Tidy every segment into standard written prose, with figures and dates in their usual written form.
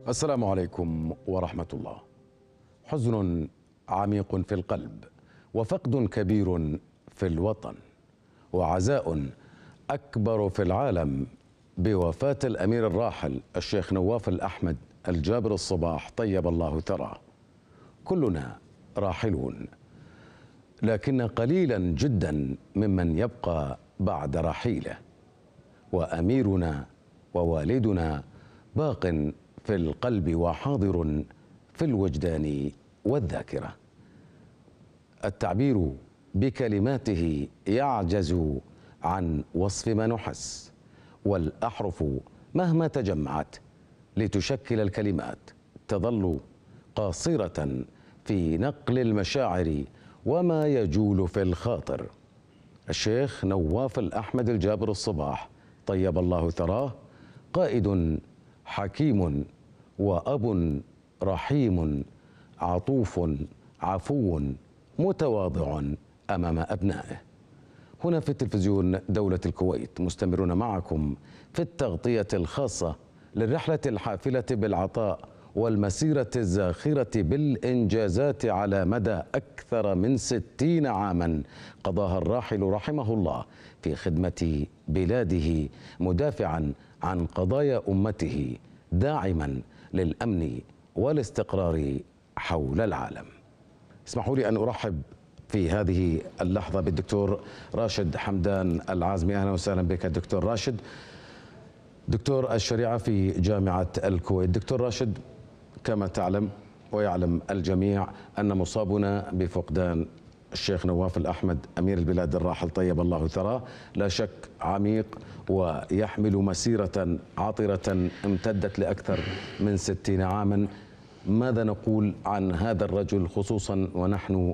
السلام عليكم ورحمة الله. حزن عميق في القلب، وفقد كبير في الوطن، وعزاء أكبر في العالم بوفاة الأمير الراحل الشيخ نواف الأحمد الجابر الصباح طيب الله ثراه. كلنا راحلون، لكن قليلا جدا ممن يبقى بعد رحيله، وأميرنا ووالدنا باق في القلب وحاضر في الوجدان والذاكرة. التعبير بكلماته يعجز عن وصف ما نحس، والأحرف مهما تجمعت لتشكل الكلمات تظل قاصرة في نقل المشاعر وما يجول في الخاطر. الشيخ نواف الأحمد الجابر الصباح طيب الله ثراه قائد حكيم وأب رحيم عطوف عفو متواضع أمام أبنائه. هنا في التلفزيون دولة الكويت مستمرون معكم في التغطية الخاصة للرحلة الحافلة بالعطاء والمسيرة الزاخرة بالإنجازات على مدى أكثر من 60 عاما قضاها الراحل رحمه الله في خدمة بلاده، مدافعا عن قضايا أمته، داعما للأمن والاستقرار حول العالم. اسمحوا لي أن أرحب في هذه اللحظة بالدكتور راشد حمدان العازمي. أهلا وسهلا بك دكتور راشد، دكتور الشريعة في جامعة الكويت. دكتور راشد، كما تعلم ويعلم الجميع أن مصابنا بفقدان الشيخ نواف الأحمد أمير البلاد الراحل طيب الله ثراه لا شك عميق، ويحمل مسيرة عطرة امتدت لأكثر من 60 عاما. ماذا نقول عن هذا الرجل، خصوصا ونحن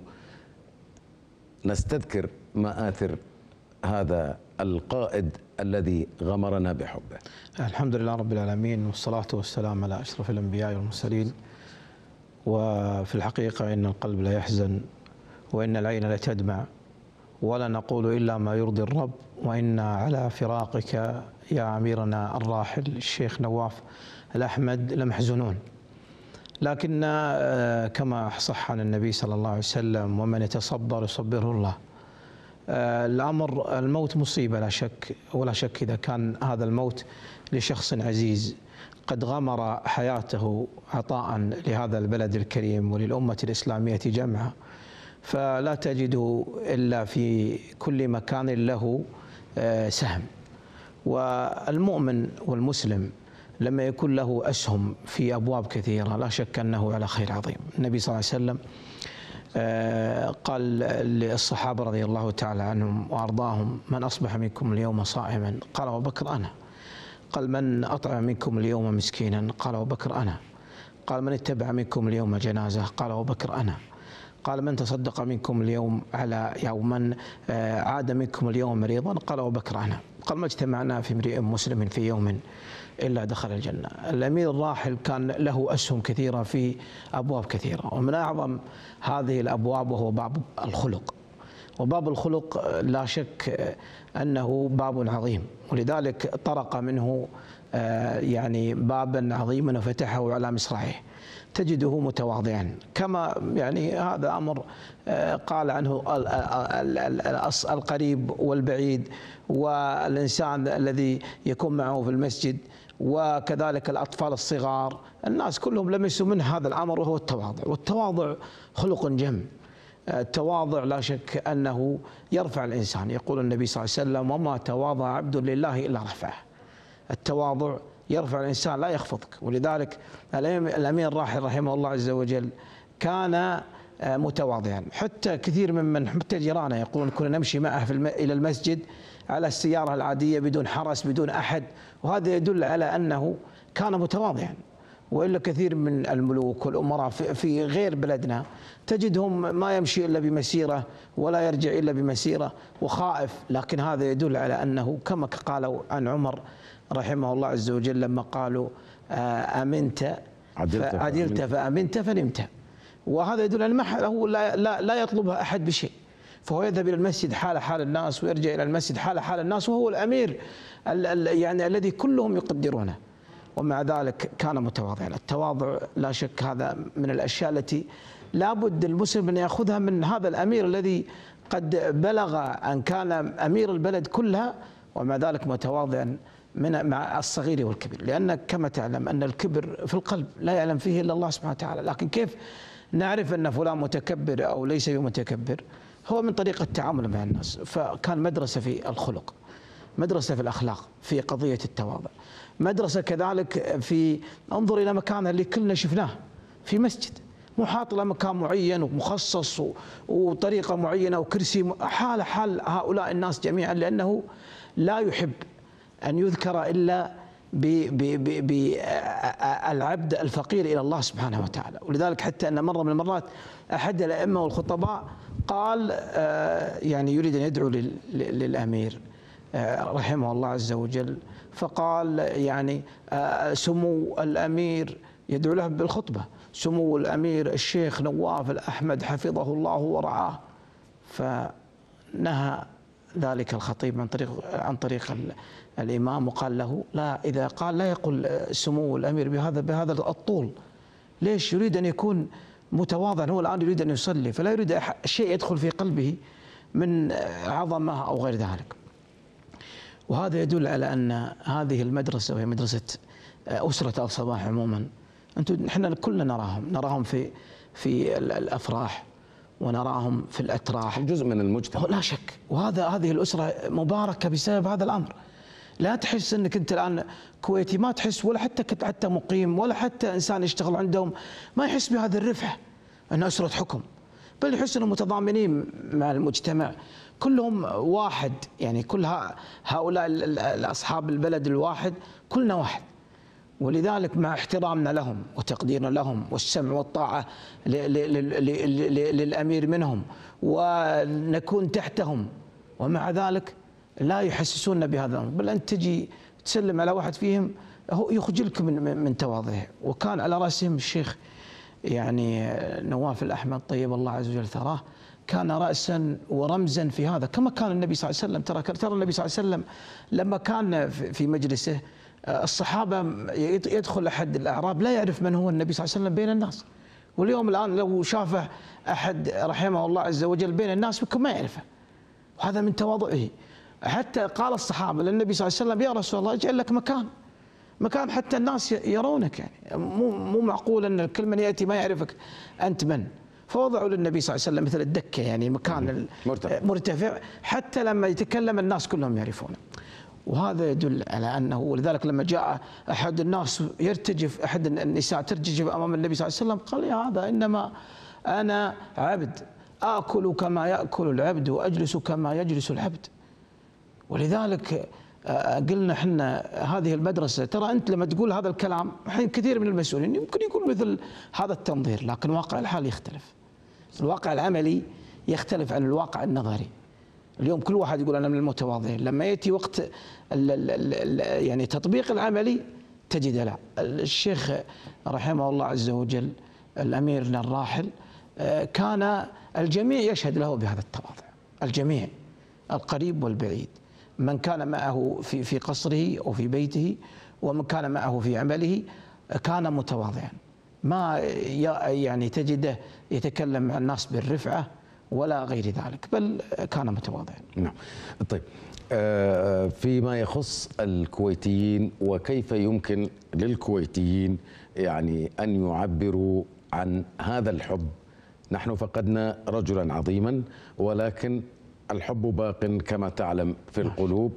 نستذكر مآثر هذا القائد الذي غمرنا بحبه؟ الحمد لله رب العالمين، والصلاة والسلام على أشرف الأنبياء والمرسلين. وفي الحقيقة إن القلب لا يحزن وإن العين لا تدمع، ولا نقول إلا ما يرضي الرب، وإنا على فراقك يا أميرنا الراحل الشيخ نواف الأحمد لمحزونون. لكن كما صح عن النبي صلى الله عليه وسلم: ومن يتصبر يصبره الله. الأمر الموت مصيبة لا شك، ولا شك إذا كان هذا الموت لشخص عزيز قد غمر حياته عطاء لهذا البلد الكريم وللأمة الإسلامية جمعاء، فلا تجد إلا في كل مكان له سهم. والمؤمن والمسلم لما يكون له أسهم في أبواب كثيرة لا شك أنه على خير عظيم. النبي صلى الله عليه وسلم قال للصحابة رضي الله تعالى عنهم وأرضاهم: من أصبح منكم اليوم صائما؟ قال أبو بكر أنا. قال: من أطعم منكم اليوم مسكينا؟ قال أبو بكر أنا. قال: من اتبع منكم اليوم جنازة؟ قال أبو بكر أنا. قال: من تصدق منكم اليوم على يوما عاد منكم اليوم مريضا؟ قال أبو بكر أنا. قال: ما اجتمعنا في امرئ مسلم في يوم إلا دخل الجنة. الأمير الراحل كان له أسهم كثيرة في أبواب كثيرة، ومن أعظم هذه الأبواب وهو باب الخلق. وباب الخلق لا شك أنه باب عظيم، ولذلك طرق منه يعني بابا عظيما وفتحه على مصراعيه. تجده متواضعا، كما يعني هذا أمر قال عنه القريب والبعيد، والإنسان الذي يكون معه في المسجد، وكذلك الأطفال الصغار، الناس كلهم لمسوا منه هذا الأمر، وهو التواضع. والتواضع خلق جم. التواضع لا شك أنه يرفع الإنسان. يقول النبي صلى الله عليه وسلم: وما تواضع عبد لله إلا رفعه. التواضع يرفع الإنسان لا يخفضك. ولذلك الأمير الراحل رحمه الله عز وجل كان متواضعا. حتى كثير من حتى جيرانه يقولون كنا نمشي معه إلى المسجد على السيارة العادية بدون حرس بدون أحد، وهذا يدل على أنه كان متواضعا. وإلا كثير من الملوك والأمراء في غير بلدنا تجدهم ما يمشي إلا بمسيرة ولا يرجع إلا بمسيرة وخائف، لكن هذا يدل على أنه كما قالوا عن عمر رحمه الله عز وجل لما قالوا: أمنت عدلت فأمنت فنمت. وهذا يدل أن هو لا يطلبها أحد بشيء، فهو يذهب إلى المسجد حال الناس ويرجع إلى المسجد حال الناس، وهو الأمير يعني الذي كلهم يقدرونه. ومع ذلك كان متواضعا. التواضع لا شك هذا من الأشياء التي لابد المسلم أن يأخذها من هذا الأمير الذي قد بلغ أن كان أمير البلد كلها ومع ذلك متواضعا مع الصغير والكبير. لأن كما تعلم أن الكبر في القلب لا يعلم فيه إلا الله سبحانه وتعالى. لكن كيف نعرف أن فلان متكبر أو ليس بمتكبر؟ هو من طريقة التعامل مع الناس. فكان مدرسة في الخلق، مدرسة في الأخلاق، في قضية التواضع، مدرسة كذلك في انظر إلى مكانها اللي كلنا شفناه في مسجد محاط له مكان معين ومخصص وطريقة معينة وكرسي حال هؤلاء الناس جميعا، لأنه لا يحب أن يذكر إلا بالعبد الفقير إلى الله سبحانه وتعالى. ولذلك حتى أن مرة من المرات أحد الأئمة والخطباء قال يعني يريد أن يدعو للأمير رحمه الله عز وجل، فقال يعني سمو الأمير يدعو له بالخطبة، سمو الأمير الشيخ نواف الأحمد حفظه الله ورعاه. فنهى ذلك الخطيب عن طريق الإمام وقال له لا، إذا قال لا يقول سمو الأمير بهذا الطول. ليش؟ يريد أن يكون متواضعا، هو الآن يريد أن يصلي، فلا يريد شيء يدخل في قلبه من عظمة أو غير ذلك. وهذا يدل على أن هذه المدرسة وهي مدرسة أسرة الصباح عموما، نحن كلنا نراهم في الأفراح ونراهم في الأتراح، جزء من المجتمع لا شك. هذه الأسرة مباركة بسبب هذا الأمر. لا تحس أنك أنت الآن كويتي، ما تحس، ولا حتى مقيم ولا حتى إنسان يشتغل عندهم ما يحس بهذه الرفعة أن أسرة حكم، بل يحس أنهم متضامنين مع المجتمع، كلهم واحد. يعني كل هؤلاء أصحاب البلد الواحد كلنا واحد. ولذلك مع احترامنا لهم وتقديرنا لهم والسمع والطاعة للأمير منهم ونكون تحتهم، ومع ذلك لا يحسسوننا بهذا الأمر، بل أنت تجي تسلم على واحد فيهم هو يخجلك من تواضعه. وكان على رأسهم الشيخ يعني نواف الأحمد طيب الله عز وجل ثراه، كان رأسا ورمزا في هذا، كما كان النبي صلى الله عليه وسلم. ترى النبي صلى الله عليه وسلم لما كان في مجلسه الصحابة يدخل أحد الأعراب لا يعرف من هو النبي صلى الله عليه وسلم بين الناس، واليوم الآن لو شافه أحد رحمه الله عز وجل بين الناس ممكن ما يعرفه، وهذا من تواضعه. حتى قال الصحابة للنبي صلى الله عليه وسلم يا رسول الله اجعل لك مكان حتى الناس يرونك، يعني مو معقول أن كل من يأتي ما يعرفك أنت من. فوضعوا للنبي صلى الله عليه وسلم مثل الدكة، يعني مكان مرتفع حتى لما يتكلم الناس كلهم يعرفونه. وهذا يدل على أنه، ولذلك لما جاء أحد الناس يرتجف، أحد النساء ترتجف أمام النبي صلى الله عليه وسلم، قال يا هذا إنما أنا عبد آكل كما يأكل العبد وأجلس كما يجلس العبد. ولذلك قلنا احنا هذه المدرسة، ترى أنت لما تقول هذا الكلام الحين كثير من المسؤولين يمكن يقول مثل هذا التنظير، لكن واقع الحال يختلف، الواقع العملي يختلف عن الواقع النظري. اليوم كل واحد يقول أنا من المتواضعين، لما يأتي وقت يعني تطبيق العملي تجد لا. الشيخ رحمه الله عز وجل الأميرنا الراحل كان الجميع يشهد له بهذا التواضع، الجميع القريب والبعيد، من كان معه في قصره أو في بيته ومن كان معه في عمله كان متواضعا، ما يعني تجده يتكلم مع الناس بالرفعة ولا غير ذلك، بل كان متواضعا. نعم. طيب فيما يخص الكويتيين، وكيف يمكن للكويتيين يعني أن يعبروا عن هذا الحب؟ نحن فقدنا رجلا عظيما، ولكن الحب باق كما تعلم في القلوب.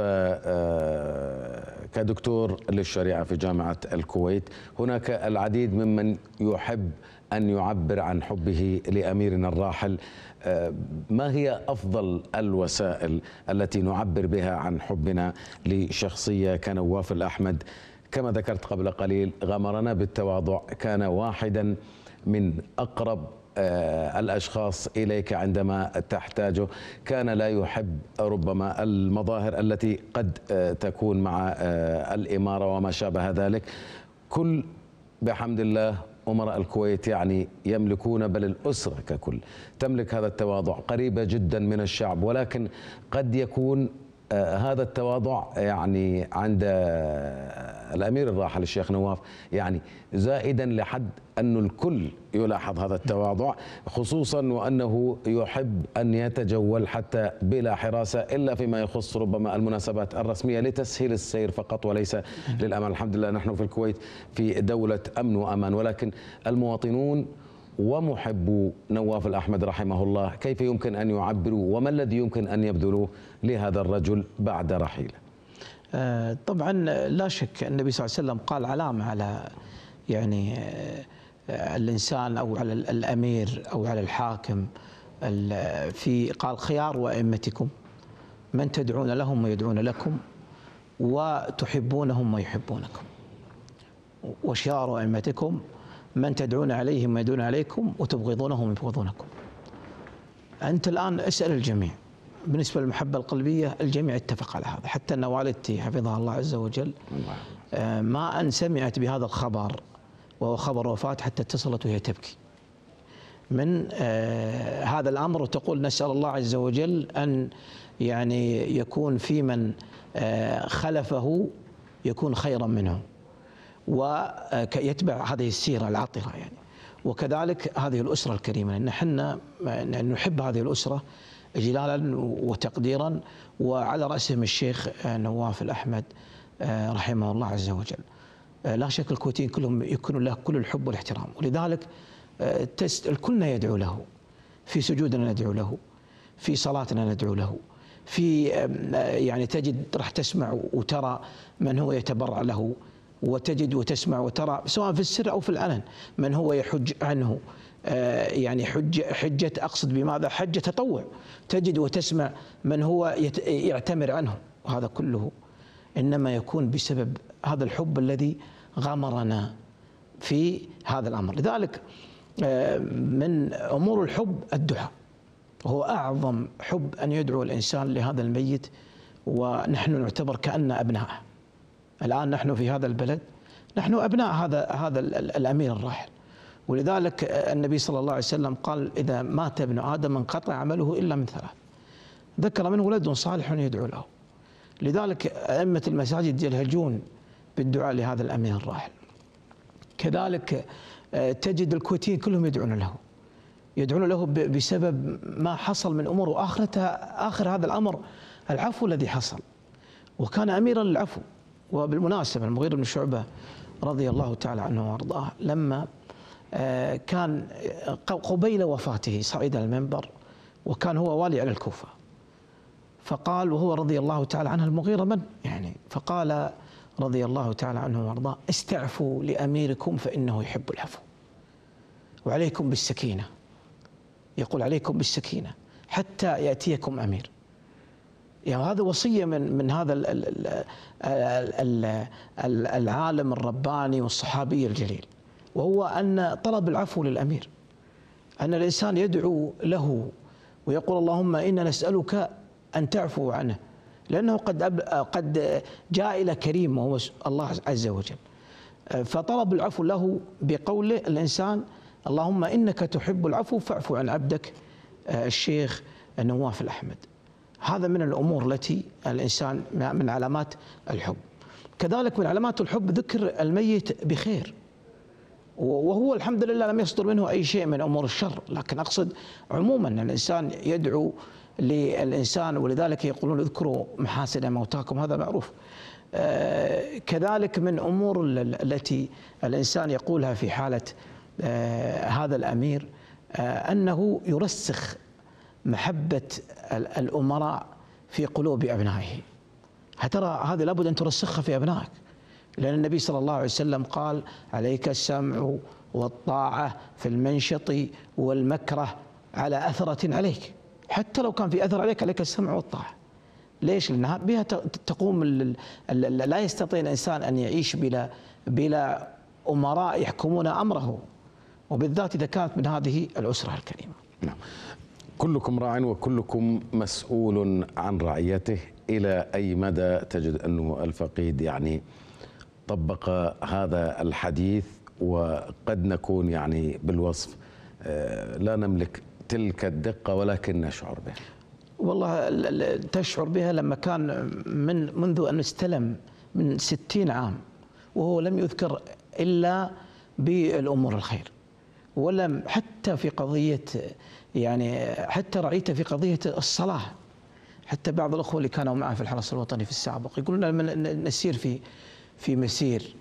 كدكتور للشريعة في جامعة الكويت هناك العديد ممن يحب أن يعبر عن حبه لأميرنا الراحل. ما هي أفضل الوسائل التي نعبر بها عن حبنا لشخصية كنواف الأحمد؟ كما ذكرت قبل قليل غمرنا بالتواضع، كان واحدا من أقرب الأشخاص إليك عندما تحتاجه، كان لا يحب ربما المظاهر التي قد تكون مع الإمارة وما شابه ذلك. كل بحمد الله أمراء الكويت يعني يملكون، بل الأسرة ككل تملك هذا التواضع، قريبة جدا من الشعب، ولكن قد يكون هذا التواضع يعني عند الأمير الراحل الشيخ نواف يعني زائدا لحد أن الكل يلاحظ هذا التواضع، خصوصا وأنه يحب أن يتجول حتى بلا حراسة إلا فيما يخص ربما المناسبات الرسمية لتسهيل السير فقط وليس للأمان. الحمد لله نحن في الكويت في دولة أمن وأمان، ولكن المواطنون ومحبو نواف الأحمد رحمه الله كيف يمكن أن يعبروا وما الذي يمكن أن يبذلوه لهذا الرجل بعد رحيله؟ طبعا لا شك النبي صلى الله عليه وسلم قال علامة على يعني الإنسان أو على الأمير أو على الحاكم، قال خيار وأئمتكم من تدعون لهم ويدعون لكم وتحبونهم ويحبونكم، وشرار أئمتكم من تدعون عليهم ويدعون عليكم وتبغضونهم ويبغضونكم. أنت الآن اسأل الجميع بالنسبة للمحبة القلبية، الجميع اتفق على هذا، حتى أن والدتي حفظها الله عز وجل ما أن سمعت بهذا الخبر وهو خبر وفاة حتى اتصلت وهي تبكي من هذا الأمر، وتقول نسأل الله عز وجل أن يعني يكون في من خلفه يكون خيرا منه ويتبع هذه السيرة العطرة يعني. وكذلك هذه الأسرة الكريمة، نحن نحب هذه الأسرة إجلالا وتقديرا، وعلى رأسهم الشيخ نواف الأحمد رحمه الله عز وجل. لا شك الكويتيين كلهم يكون له كل الحب والاحترام، ولذلك كلنا يدعو له، في سجودنا ندعو له، في صلاتنا ندعو له، في يعني تجد راح تسمع وترى من هو يتبرع له، وتجد وتسمع وترى سواء في السر أو في العلن من هو يحج عنه، يعني حجة أقصد بماذا؟ حجة تطوع. تجد وتسمع من هو يعتمر عنه، وهذا كله إنما يكون بسبب هذا الحب الذي غمرنا في هذا الأمر. لذلك من أمور الحب الدعاء، وهو أعظم حب أن يدعو الإنسان لهذا الميت، ونحن نعتبر كأن أبناءه. الآن نحن في هذا البلد نحن أبناء هذا الأمير الراحل، ولذلك النبي صلى الله عليه وسلم قال إذا مات ابن آدم انقطع عمله إلا من ثلاث، ذكر منه ولد صالح يدعو له. لذلك أئمة المساجد يلهجون بالدعاء لهذا الأمير الراحل. كذلك تجد الكويتيين كلهم يدعون له بسبب ما حصل من أمور، وآخرتها آخر هذا الأمر العفو الذي حصل، وكان أميرا للعفو. وبالمناسبة المغيرة بن شعبة رضي الله تعالى عنه وارضاه لما كان قبيل وفاته صعد المنبر، وكان هو والي على الكوفة، فقال وهو رضي الله تعالى عنه المغيرة من يعني، فقال رضي الله تعالى عنه وارضاه استعفوا لأميركم فإنه يحب العفو، وعليكم بالسكينة، يقول عليكم بالسكينة حتى يأتيكم أمير. يعني هذا وصية من هذا العالم الرباني والصحابي الجليل، وهو أن طلب العفو للأمير، أن الإنسان يدعو له ويقول اللهم إنا نسألك أن تعفو عنه، لأنه قد جاء إلى كريم وهو الله عز وجل، فطلب العفو له بقوله الإنسان اللهم إنك تحب العفو فاعف عن عبدك الشيخ نواف الأحمد. هذا من الأمور التي الإنسان من علامات الحب. كذلك من علامات الحب ذكر الميت بخير، وهو الحمد لله لم يصدر منه أي شيء من أمور الشر، لكن أقصد عموما الإنسان يدعو للإنسان، ولذلك يقولون اذكروا محاسن موتاكم، هذا معروف. كذلك من أمور التي الإنسان يقولها في حالة هذا الأمير أنه يرسخ محبة الأمراء في قلوب أبنائه. ترى هذه لابد أن ترسخها في أبنائك، لأن النبي صلى الله عليه وسلم قال عليك السمع والطاعة في المنشط والمكره على أثرة عليك، حتى لو كان في أثر عليك، عليك السمع والطاعة. ليش؟ لأنها بها تقوم لا يستطيع الإنسان أن يعيش بلا أمراء يحكمون أمره، وبالذات إذا كانت من هذه الأسرة الكريمة. نعم. كلكم راع وكلكم مسؤول عن رعيته. إلى أي مدى تجد أنه الفقيد يعني طبق هذا الحديث؟ وقد نكون يعني بالوصف لا نملك تلك الدقة ولكن نشعر به. والله تشعر بها لما كان منذ أن استلم من 60 عام وهو لم يذكر إلا بالأمور الخير، ولم حتى في قضية يعني حتى رأيته في قضية الصلاة. حتى بعض الأخوة اللي كانوا معه في الحرس الوطني في السابق يقولون لما نسير في مسير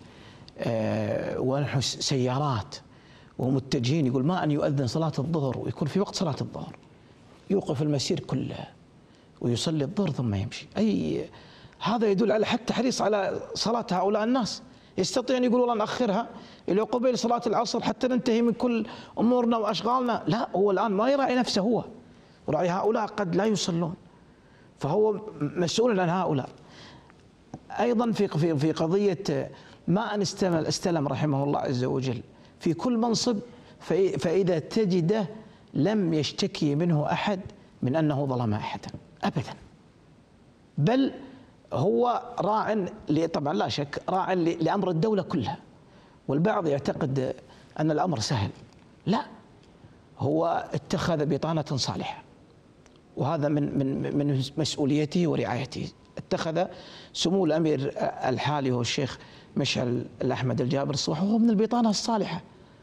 ونحن سيارات ومتجهين، يقول ما أن يؤذن صلاة الظهر ويكون في وقت صلاة الظهر يوقف المسير كله ويصلي الظهر ثم يمشي. أي هذا يدل على حتى حريص على صلاة هؤلاء الناس. يستطيع أن يقول والله نأخرها إلى قبيل صلاة العصر حتى ننتهي من كل أمورنا وأشغالنا، لا، هو الآن ما يراعي نفسه هو، وراعي هؤلاء قد لا يصلون، فهو مسؤول عن هؤلاء. أيضا في قضية ما أن استلم رحمه الله عز وجل في كل منصب، فإذا تجده لم يشتكي منه أحد من أنه ظلم أحدا أبدا، بل هو راع طبعا لا شك راع لأمر الدولة كلها. والبعض يعتقد أن الأمر سهل، لا، هو اتخذ بطانة صالحة، وهذا من مسؤوليته ورعايته. اتخذ سمو الأمير الحالي هو الشيخ مشعل الأحمد الجابر الصباح وهو من البطانة الصالحة،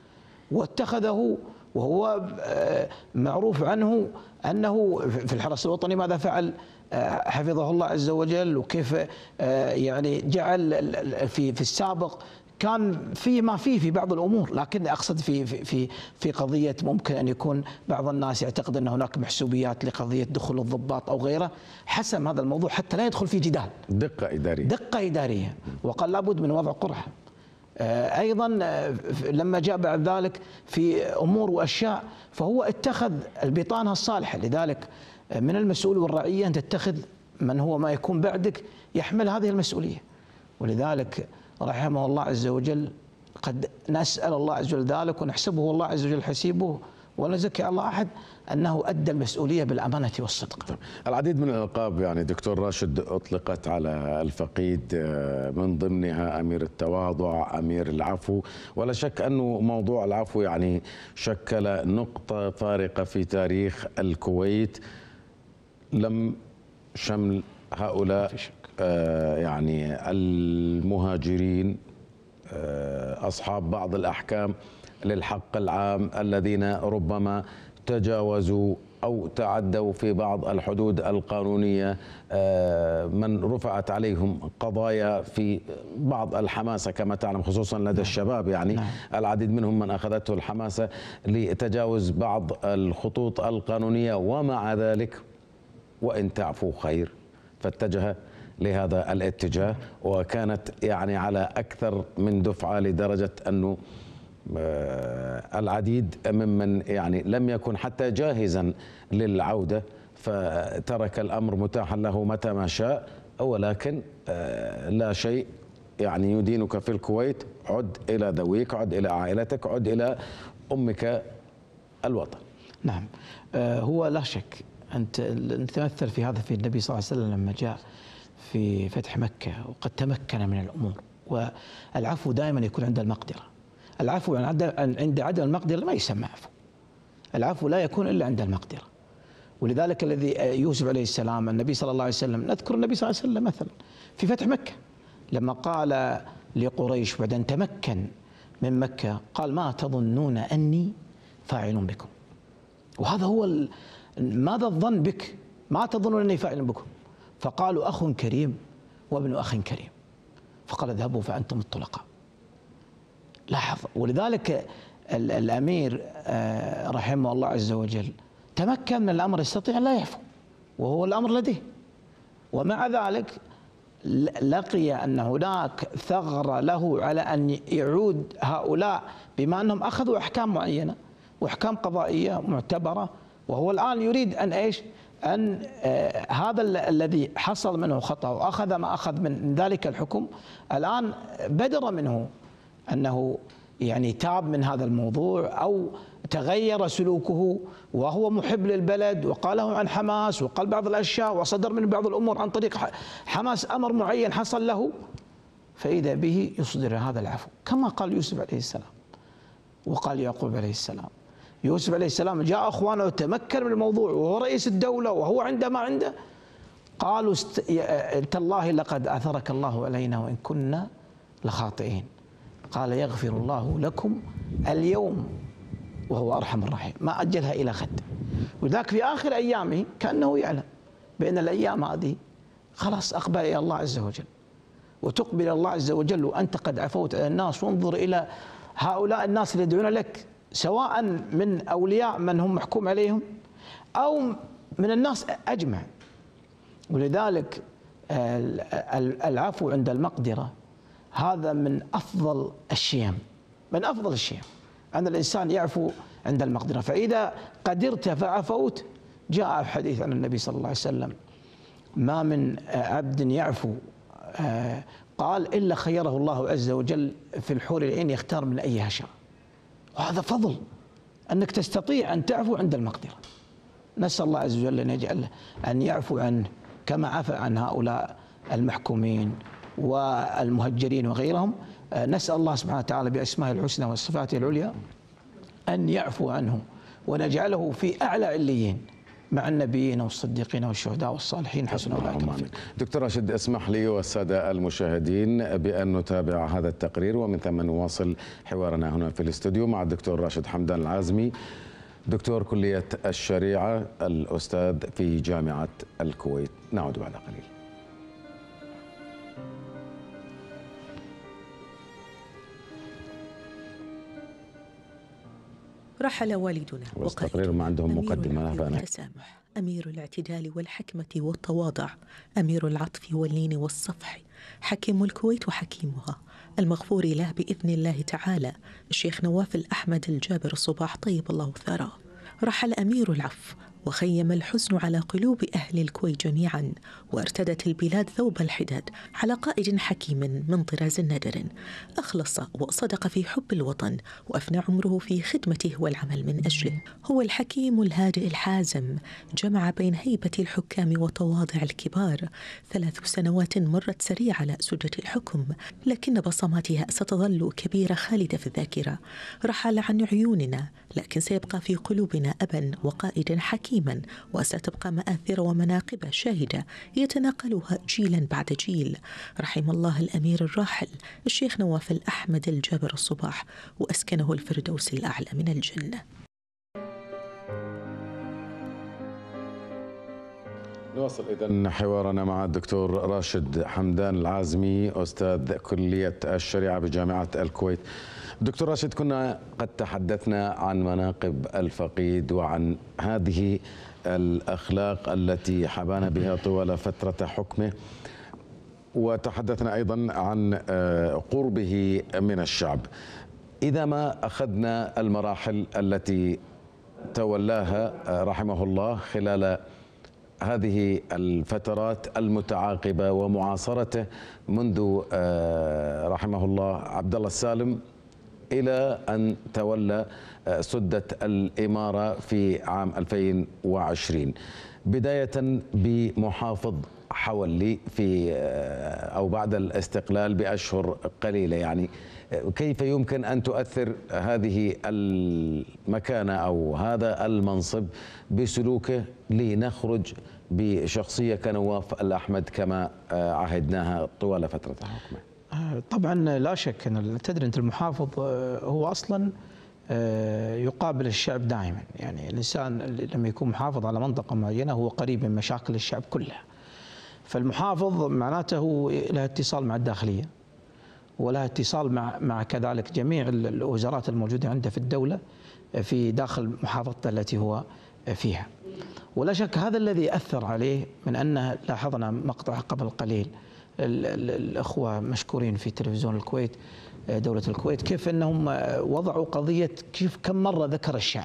واتخذه وهو معروف عنه أنه في الحرس الوطني ماذا فعل حفظه الله عز وجل، وكيف يعني جعل في السابق كان في ما في بعض الامور، لكن اقصد في قضيه ممكن ان يكون بعض الناس يعتقد ان هناك محسوبيات لقضيه دخول الضباط او غيره، حسم هذا الموضوع حتى لا يدخل في جدال. دقه اداريه وقال لابد من وضع قرعه. ايضا لما جاء بعد ذلك في امور واشياء فهو اتخذ البطانه الصالحه. لذلك من المسؤول والرعيه ان تتخذ من هو ما يكون بعدك يحمل هذه المسؤوليه. ولذلك رحمه الله عز وجل قد نسأل الله عز وجل ذلك ونحسبه الله عز وجل حسيبه ولا نزكي الله أحد أنه أدى المسؤولية بالأمانة والصدق. العديد من الألقاب يعني دكتور راشد أطلقت على الفقيد، من ضمنها أمير التواضع، أمير العفو، ولا شك أنه موضوع العفو يعني شكل نقطة فارقة في تاريخ الكويت. لم شمل هؤلاء يعني المهاجرين أصحاب بعض الأحكام للحق العام الذين ربما تجاوزوا أو تعدوا في بعض الحدود القانونية، من رفعت عليهم قضايا في بعض الحماسة كما تعلم خصوصا لدى الشباب، يعني العديد منهم من أخذته الحماسة لتجاوز بعض الخطوط القانونية، ومع ذلك وإن تعفو خير فاتجه لهذا الاتجاه، وكانت يعني على أكثر من دفعة لدرجة أنه العديد ممن يعني لم يكن حتى جاهزا للعودة فترك الأمر متاحا له متى ما شاء. ولكن لا شيء يعني يدينك في الكويت، عد إلى ذويك، عد إلى عائلتك، عد إلى أمك الوطن. نعم، هو لا شك أنت تمثل في هذا في النبي صلى الله عليه وسلم لما جاء في فتح مكة وقد تمكن من الأمور. والعفو دائما يكون عند المقدرة. العفو عند عدم المقدرة ما يسمى عفو. العفو لا يكون إلا عند المقدرة. ولذلك الذي يوسف عليه السلام النبي صلى الله عليه وسلم، نذكر النبي صلى الله عليه وسلم مثلا في فتح مكة لما قال لقريش بعد أن تمكن من مكة قال ما تظنون أني فاعل بكم. وهذا هو ماذا الظن بك؟ ما تظنون أني فاعل بكم؟ فقالوا أخ كريم وابن أخ كريم، فقال اذهبوا فأنتم الطلقاء. لاحظ، ولذلك الأمير رحمه الله عز وجل تمكن من الأمر، يستطيع لا يعفو وهو الأمر لديه، ومع ذلك لقي أن هناك ثغرة له على أن يعود هؤلاء بما أنهم أخذوا أحكام معينة وأحكام قضائية معتبرة، وهو الآن يريد أن إيش؟ أن هذا الذي حصل منه خطأ وأخذ ما أخذ من ذلك الحكم الآن بدر منه أنه يعني تاب من هذا الموضوع أو تغير سلوكه وهو محب للبلد وقاله عن حماس وقال بعض الأشياء وصدر من بعض الأمور عن طريق حماس أمر معين حصل له، فإذا به يصدر هذا العفو كما قال يوسف عليه السلام وقال يعقوب عليه السلام. يوسف عليه السلام جاء اخوانه وتمكن من الموضوع وهو رئيس الدوله وهو عنده ما عنده، قالوا تالله لقد اثرك الله علينا وان كنا لخاطئين، قال يغفر الله لكم اليوم وهو ارحم الراحمين، ما اجلها الى غد. وذاك في اخر ايامه كانه يعلم بان الايام هذه خلاص اقبل الى الله عز وجل، وتقبل الله عز وجل وانت قد عفوت على الناس. وانظر الى هؤلاء الناس اللي يدعون لك، سواء من اولياء من هم محكوم عليهم او من الناس اجمع. ولذلك العفو عند المقدره هذا من افضل الشيم، من افضل الشيم ان الانسان يعفو عند المقدره. فاذا قدرت فعفوت، جاء حديث عن النبي صلى الله عليه وسلم: ما من عبد يعفو قال إلا خيره الله عز وجل في الحور العين يختار من أيها شاء. وهذا فضل أنك تستطيع أن تعفو عند المقدرة. نسأل الله عز وجل أن يجعل أن يعفو عنه كما عفى عن هؤلاء المحكومين والمهجرين وغيرهم. نسأل الله سبحانه وتعالى بأسمائه الحسنى وصفاته العليا أن يعفو عنه ونجعله في أعلى عليين مع النبيين والصديقين والشهداء والصالحين حسن أولئك رفيقا. دكتور راشد، اسمح لي والسادة المشاهدين بأن نتابع هذا التقرير ومن ثم نواصل حوارنا هنا في الاستوديو مع الدكتور راشد حمدان العازمي، دكتور كلية الشريعة، الأستاذ في جامعة الكويت. نعود بعد قليل. رحل والدنا والتقرير ما عندهم مقدمة والتسامح، أمير الاعتدال والحكمة والتواضع، أمير العطف واللين والصفح، حكيم الكويت وحكيمها، المغفور له بإذن الله تعالى الشيخ نواف الأحمد الجابر الصباح طيب الله ثراه. رحل أمير العفو وخيم الحزن على قلوب أهل الكويت جميعا، وارتدت البلاد ثوب الحداد على قائد حكيم من طراز نادر، أخلص وصدق في حب الوطن وأفنى عمره في خدمته والعمل من أجله. هو الحكيم الهادئ الحازم، جمع بين هيبة الحكام وتواضع الكبار. 3 سنوات مرت سريعة على سدة الحكم، لكن بصماتها ستظل كبيرة خالدة في الذاكرة. رحل عن عيوننا لكن سيبقى في قلوبنا أبا وقائدا حكيما، وستبقى مآثر ومناقب شاهدة يتناقلها جيلا بعد جيل. رحم الله الأمير الراحل الشيخ نواف الأحمد الجابر الصباح، وأسكنه الفردوس الأعلى من الجنة. نواصل إذن حوارنا مع الدكتور راشد حمدان العازمي، أستاذ كلية الشريعة بجامعة الكويت. دكتور راشد، كنا قد تحدثنا عن مناقب الفقيد وعن هذه الأخلاق التي حبانا بها طوال فترة حكمه، وتحدثنا أيضا عن قربه من الشعب. إذا ما أخذنا المراحل التي تولاها رحمه الله خلال هذه الفترات المتعاقبة ومعاصرته منذ رحمه الله عبد الله السالم إلى أن تولى سدة الإمارة في عام 2020، بداية بمحافظ حولي في أو بعد الاستقلال بأشهر قليلة، يعني كيف يمكن أن تؤثر هذه المكانة أو هذا المنصب بسلوكه لنخرج بشخصية كنواف الأحمد كما عهدناها طوال فترة حكمه؟ طبعا لا شك أن تدري أنت المحافظ هو أصلا يقابل الشعب دائما، يعني الإنسان لما يكون محافظ على منطقة معينة هو قريب من مشاكل الشعب كلها. فالمحافظ معناته له اتصال مع الداخلية وله اتصال مع كذلك جميع الوزارات الموجودة عنده في الدولة في داخل محافظته التي هو فيها. ولا شك هذا الذي أثر عليه، من أن لاحظنا مقطع قبل قليل الأخوة مشكورين في تلفزيون الكويت دولة الكويت كيف أنهم وضعوا قضية كيف كم مرة ذكر الشعب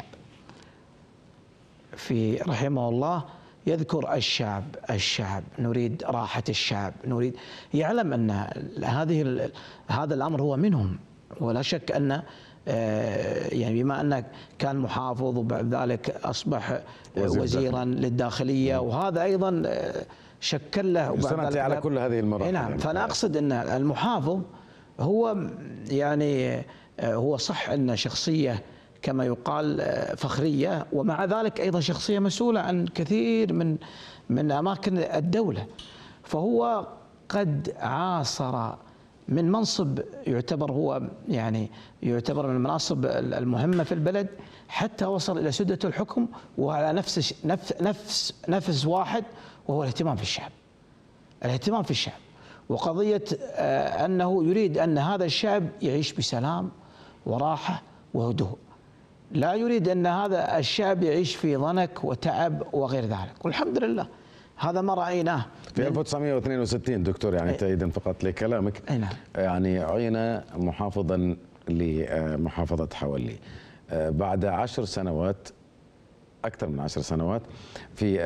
في رحمه الله، يذكر الشعب نريد راحة الشعب، نريد يعلم أن هذا الأمر هو منهم. ولا شك أن يعني بما أنه كان محافظ وبعد ذلك أصبح وزيرا للداخلية، وهذا أيضا شكل له سنأتي على كل هذه المراحل. نعم، فأنا أقصد أن المحافظ هو يعني هو صح أن شخصية كما يقال فخرية، ومع ذلك أيضا شخصية مسؤولة عن كثير من أماكن الدولة. فهو قد عاصر من منصب يعتبر هو يعني يعتبر من المناصب المهمة في البلد، حتى وصل إلى سدة الحكم وعلى نفس واحد، وهو الاهتمام في الشعب. الاهتمام في الشعب وقضية أنه يريد أن هذا الشعب يعيش بسلام وراحة وهدوء، لا يريد أن هذا الشعب يعيش في ضنك وتعب وغير ذلك. والحمد لله هذا ما رأيناه في 1962 دكتور، يعني تأييدا فقط لكلامك. يعني عين محافظا لمحافظة حولي بعد 10 سنوات، أكثر من 10 سنوات. في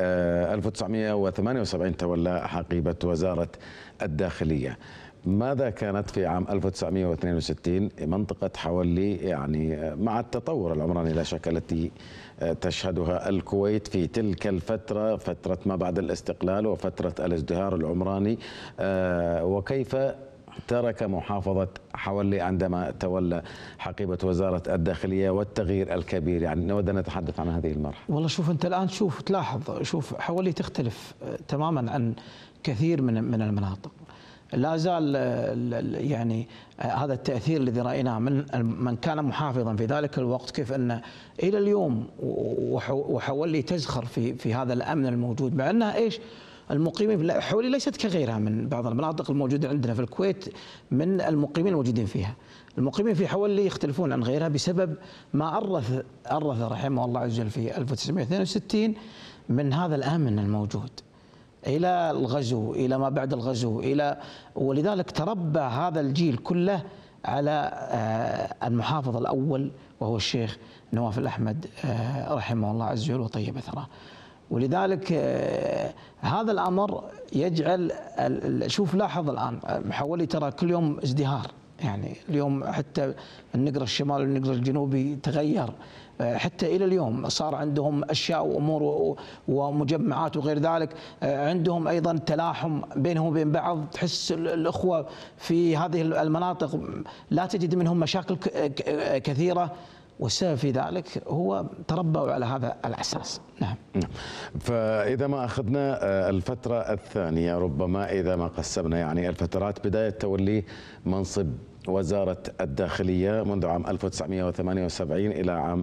1978 تولى حقيبة وزارة الداخلية. ماذا كانت في عام 1962 منطقة حولي يعني مع التطور العمراني لا شك التي تشهدها الكويت في تلك الفترة، فترة ما بعد الاستقلال وفترة الازدهار العمراني، وكيف ترك محافظة حولي عندما تولى حقيبة وزارة الداخلية والتغيير الكبير؟ يعني نود أن نتحدث عن هذه المرحلة. والله شوف أنت الآن تلاحظ حولي تختلف تماما عن كثير من المناطق. لا زال يعني هذا التأثير الذي رأيناه من كان محافظا في ذلك الوقت، كيف أن إلى اليوم وحولي تزخر في هذا الأمن الموجود، مع أنها إيش المقيمين حولي ليست كغيرها من بعض المناطق الموجودة عندنا في الكويت من المقيمين الموجودين فيها. المقيمين في حولي يختلفون عن غيرها بسبب ما أرث رحمه الله عز وجل في 1962 من هذا الأمن الموجود إلى الغزو، إلى ما بعد الغزو، ولذلك تربى هذا الجيل كله على المحافظ الأول وهو الشيخ نواف الأحمد رحمه الله عز وجل وطيب ثراه. ولذلك هذا الأمر يجعل شوف لاحظ الآن حولي ترى كل يوم ازدهار، يعني اليوم حتى النقر الشمالي والنقر الجنوبي تغير، حتى إلى اليوم صار عندهم أشياء وأمور ومجمعات وغير ذلك، عندهم أيضا تلاحم بينهم وبين بعض، تحس الأخوة في هذه المناطق لا تجد منهم مشاكل كثيرة، والسبب في ذلك هو تربوا على هذا الأساس. نعم. فإذا ما أخذنا الفترة الثانية، ربما إذا ما قسمنا يعني الفترات، بداية تولي منصب وزارة الداخلية منذ عام 1978 إلى عام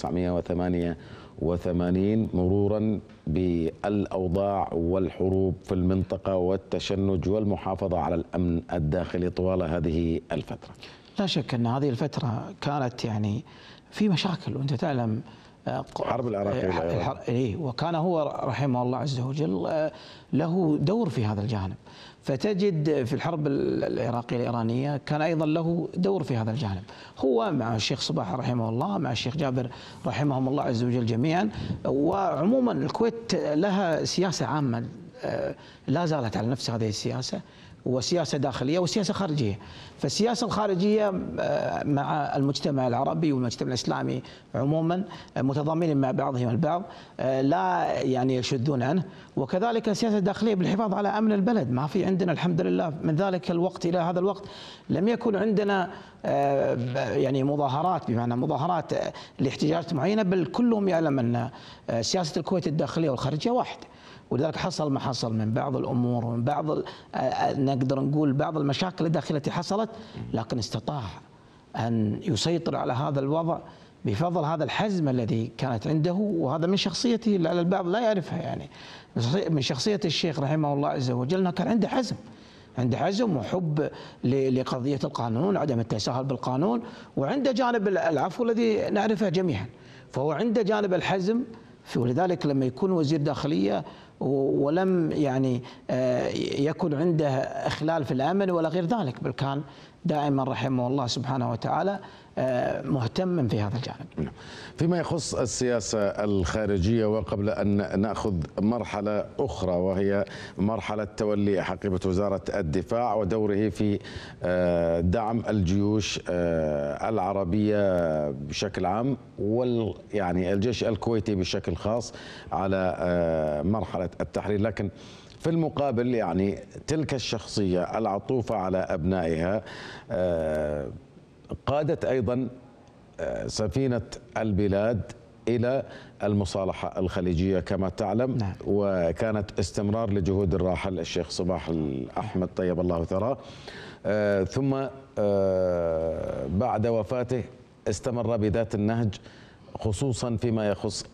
1988، مرورا بالأوضاع والحروب في المنطقة والتشنج والمحافظة على الأمن الداخلي طوال هذه الفترة. لا شك أن هذه الفترة كانت يعني في مشاكل، وأنت تعلم حرب العراقية، وكان هو رحمه الله عز وجل له دور في هذا الجانب. فتجد في الحرب العراقية الإيرانية كان أيضا له دور في هذا الجانب، هو مع الشيخ صباح رحمه الله، مع الشيخ جابر رحمهم الله عز وجل جميعا. وعموما الكويت لها سياسة عامة لا زالت على نفس هذه السياسة، وسياسة داخلية وسياسة خارجية. فالسياسة الخارجية مع المجتمع العربي والمجتمع الإسلامي عموما متضامنين مع بعضهم البعض، لا يعني يشذون عنه، وكذلك السياسة الداخلية بالحفاظ على أمن البلد. ما في عندنا الحمد لله من ذلك الوقت إلى هذا الوقت لم يكن عندنا يعني مظاهرات، بمعنى مظاهرات لاحتجاجات معينة، بل كلهم يعلم أن سياسة الكويت الداخلية والخارجية واحدة. ولذلك حصل ما حصل من بعض الأمور ومن بعض نقدر نقول بعض المشاكل الداخلية التي حصلت، لكن استطاع أن يسيطر على هذا الوضع بفضل هذا الحزم الذي كانت عنده. وهذا من شخصيته لعل البعض لا يعرفها، يعني من شخصية الشيخ رحمه الله عز وجل أنه كان عنده حزم، عنده حزم وحب لقضية القانون، عدم التساهل بالقانون، وعنده جانب العفو الذي نعرفه جميعا. فهو عنده جانب الحزم، ولذلك لما يكون وزير داخلية ولم يعني يكن عنده إخلال في الأمن ولا غير ذلك، بل كان دائما رحمه الله سبحانه وتعالى مهتم في هذا الجانب. فيما يخص السياسة الخارجية، وقبل أن نأخذ مرحلة أخرى وهي مرحلة تولي حقيبة وزارة الدفاع ودوره في دعم الجيوش العربية بشكل عام، يعني الجيش الكويتي بشكل خاص على مرحلة التحرير، لكن في المقابل يعني تلك الشخصية العطوفة على أبنائها قادت أيضا سفينة البلاد إلى المصالحة الخليجية كما تعلم. نعم. وكانت استمرار لجهود الراحل الشيخ صباح الأحمد طيب الله ثراه، ثم بعد وفاته استمر بذات النهج، خصوصا فيما يخص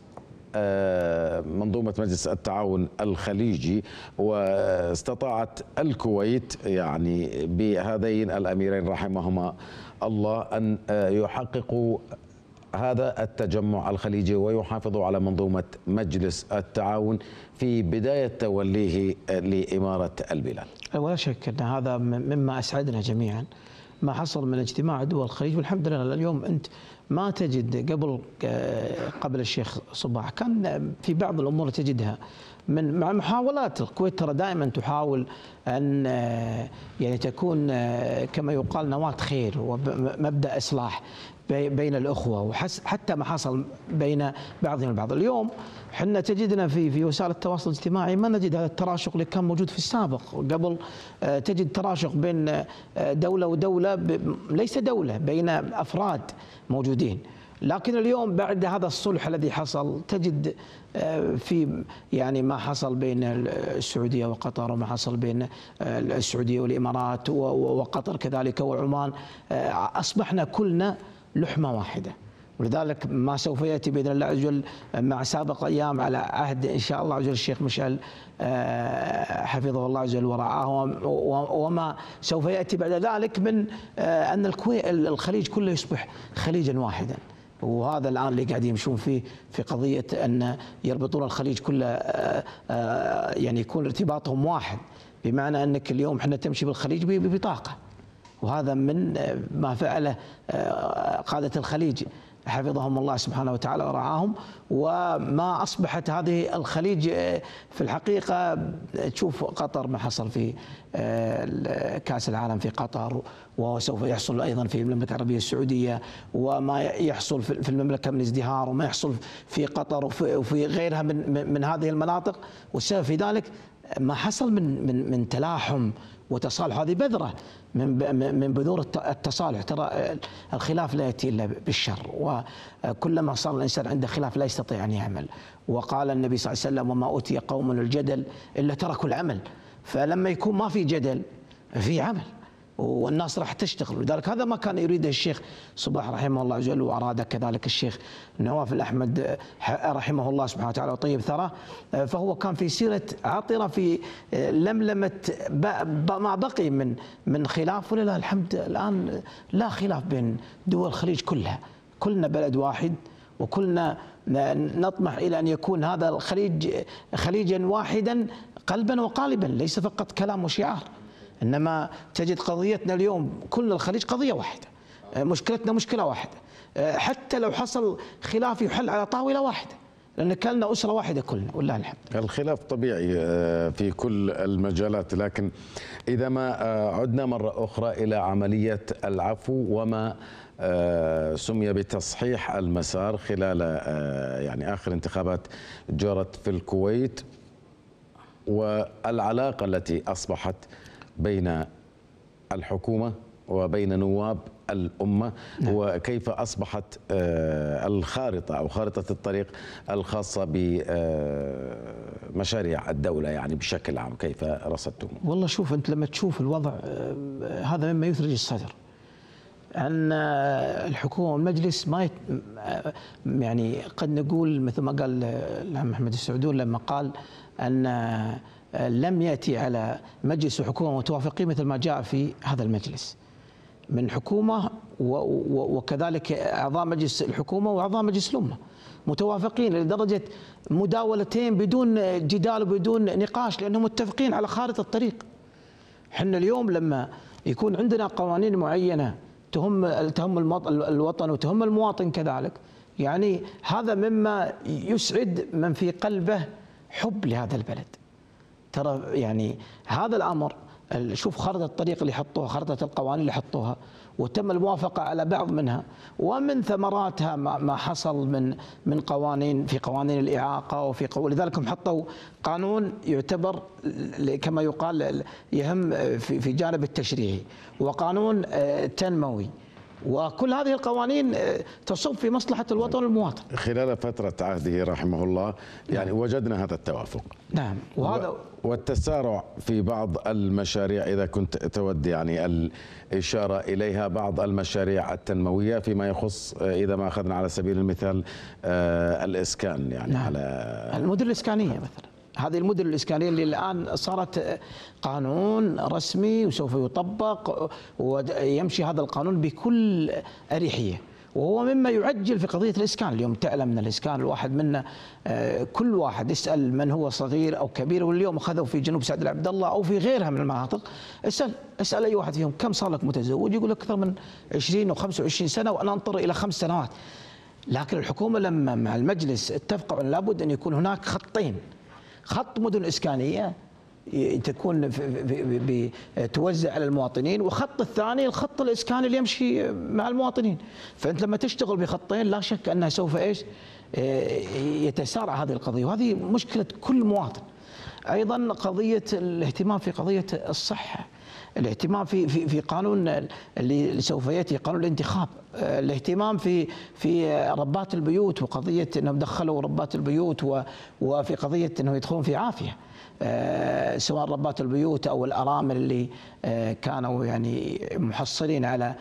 منظومة مجلس التعاون الخليجي. واستطاعت الكويت يعني بهذين الأميرين رحمهما الله أن يحققوا هذا التجمع الخليجي ويحافظوا على منظومة مجلس التعاون في بداية توليه لإمارة البلاد. ولا شك أن هذا مما أسعدنا جميعا، ما حصل من اجتماع دول الخليج. والحمد لله اليوم أنت ما تجد قبل الشيخ صباح كان في بعض الأمور تجدها مع محاولات الكويت، ترى دائما تحاول أن يعني تكون كما يقال نواة خير ومبدأ إصلاح بين الأخوة، وحتى ما حصل بين بعضهم البعض. اليوم حنا تجدنا في وسائل التواصل الاجتماعي ما نجد هذا التراشق اللي كان موجود في السابق. قبل تجد تراشق بين دولة ودولة، ليس دولة، بين أفراد موجودين. لكن اليوم بعد هذا الصلح الذي حصل تجد في يعني ما حصل بين السعودية وقطر، وما حصل بين السعودية والإمارات وقطر كذلك وعمان، أصبحنا كلنا لحمة واحدة. ولذلك ما سوف يأتي بإذن الله عز وجل مع سابق أيام على عهد إن شاء الله عز وجل الشيخ مشعل حفظه الله عز وجل ورعاه، وما سوف يأتي بعد ذلك من أن الخليج كله يصبح خليجا واحدا. وهذا الآن اللي قاعدين يمشون فيه في قضية أن يربطون الخليج كله، يعني يكون ارتباطهم واحد، بمعنى أنك اليوم احنا تمشي بالخليج ببطاقة. وهذا من ما فعله قادة الخليج حفظهم الله سبحانه وتعالى ورعاهم. وما أصبحت هذه الخليج في الحقيقة، تشوف قطر ما حصل في كأس العالم في قطر، وسوف يحصل أيضا في المملكة العربية السعودية، وما يحصل في المملكة من ازدهار، وما يحصل في قطر وفي غيرها من هذه المناطق. والسبب في ذلك ما حصل من تلاحم وتصالح. هذه بذرة من بذور التصالح. ترى الخلاف لا يأتي إلا بالشر، وكلما صار الإنسان عنده خلاف لا يستطيع أن يعمل. وقال النبي صلى الله عليه وسلم: وما أوتي قوم الجدل إلا تركوا العمل. فلما يكون ما في جدل في عمل، والناس راح تشتغل. ولذلك هذا ما كان يريده الشيخ صباح رحمه الله عز وجل، وأراده كذلك الشيخ نواف الأحمد رحمه الله سبحانه وتعالى وطيب ثراه. فهو كان في سيرة عطرة في لملمة ما بقي من خلاف. ولله الحمد الآن لا خلاف بين دول الخليج كلها، كلنا بلد واحد، وكلنا نطمح إلى أن يكون هذا الخليج خليجا واحدا قلبا وقالبا، ليس فقط كلام وشعار. إنما تجد قضيتنا اليوم كل الخليج قضية واحدة، مشكلتنا مشكلة واحدة، حتى لو حصل خلاف يحل على طاولة واحدة، لأن كلنا أسرة واحدة كلنا والله الحمد. الخلاف طبيعي في كل المجالات، لكن إذا ما عدنا مرة أخرى إلى عملية العفو وما سمي بتصحيح المسار خلال يعني آخر انتخابات جرت في الكويت، والعلاقة التي أصبحت بين الحكومة وبين نواب الأمة، نعم. وكيف أصبحت الخارطة أو خارطة الطريق الخاصة بمشاريع الدولة يعني بشكل عام، كيف رصدتم؟ والله شوف، أنت لما تشوف الوضع هذا مما يثلج الصدر، أن الحكومة والمجلس ما يعني قد نقول مثل ما قال العم محمد السعدون لما قال أن لم يأتي على مجلس وحكومة متوافقين مثل ما جاء في هذا المجلس من حكومة وكذلك أعضاء مجلس الحكومة وأعضاء مجلس الأمة متوافقين لدرجة مداولتين بدون جدال وبدون نقاش، لأنهم متفقين على خارطة الطريق. حنا اليوم لما يكون عندنا قوانين معينة تهم الوطن وتهم المواطن كذلك، يعني هذا مما يسعد من في قلبه حب لهذا البلد. ترى يعني هذا الأمر، شوف خارطة الطريق اللي حطوها، خارطة القوانين اللي حطوها وتم الموافقة على بعض منها، ومن ثمراتها ما حصل من قوانين، في قوانين الإعاقة ولذلك هم حطوا قانون يعتبر كما يقال يهم في جانب التشريعي، وقانون تنموي، وكل هذه القوانين تصب في مصلحة الوطن والمواطن. خلال فترة عهده رحمه الله يعني وجدنا هذا التوافق. نعم. وهذا والتسارع في بعض المشاريع، إذا كنت تود يعني الإشارة إليها، بعض المشاريع التنموية فيما يخص، إذا ما أخذنا على سبيل المثال الإسكان، يعني نعم. على المدن الإسكانية مثلا، هذه المدن الإسكانية اللي الآن صارت قانون رسمي وسوف يطبق ويمشي هذا القانون بكل أريحية، وهو مما يعجل في قضية الإسكان. اليوم تعلم من الإسكان الواحد منا كل واحد يسأل من هو صغير أو كبير، واليوم أخذوا في جنوب سعد العبد الله أو في غيرها من المناطق، اسأل أي واحد فيهم كم صار لك متزوج، يقول لك أكثر من 20 أو 25 سنة وأنا أنطر إلى 5 سنوات. لكن الحكومة لما مع المجلس اتفقوا أن لابد أن يكون هناك خطين، خط مدن إسكانية تكون توزع على المواطنين، وخط الثاني الخط الإسكاني اللي يمشي مع المواطنين. فأنت لما تشتغل بخطين لا شك أنها سوف يتسارع هذه القضية، وهذه مشكلة كل مواطن. أيضا قضية الاهتمام في قضية الصحة، الاهتمام في قانون اللي سوف ياتي، قانون الانتخاب، الاهتمام في ربات البيوت وقضيه انهم دخلوا ربات البيوت، وفي قضيه انهم يدخلون في عافيه، سواء ربات البيوت او الارامل اللي كانوا يعني محصلين على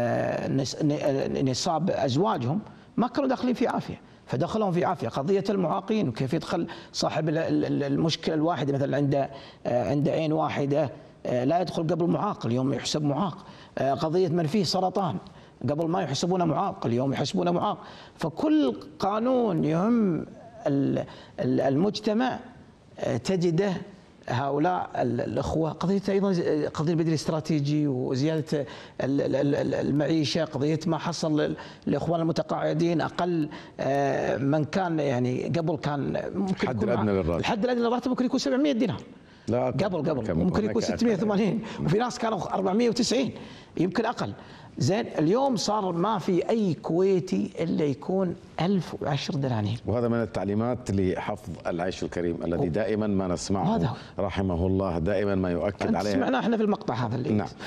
نصاب ازواجهم ما كانوا داخلين في عافيه، فدخلهم في عافيه. قضيه المعاقين وكيف يدخل صاحب المشكله الواحده مثلا عنده عين واحده لا يدخل قبل معاق، اليوم يحسب معاق. قضية من فيه سرطان قبل ما يحسبونه معاق، اليوم يحسبونه معاق. فكل قانون يهم المجتمع تجده هؤلاء الأخوة. قضية أيضا قضية البديل الاستراتيجي وزيادة المعيشة، قضية ما حصل للإخوان المتقاعدين، أقل من كان يعني قبل كان ممكن الحد الأدنى للراتب، الحد الأدنى للراتب ممكن يكون 700 دينار، لا قبل ممكن يكون 680، وفي ناس كانوا 490 يمكن أقل. زين اليوم صار ما في أي كويتي إلا يكون 1010 دنانير، وهذا من التعليمات لحفظ العيش الكريم الذي دائما ما نسمعه رحمه الله، دائما ما يؤكد عليه. سمعناه احنا في المقطع هذا اللي نعم.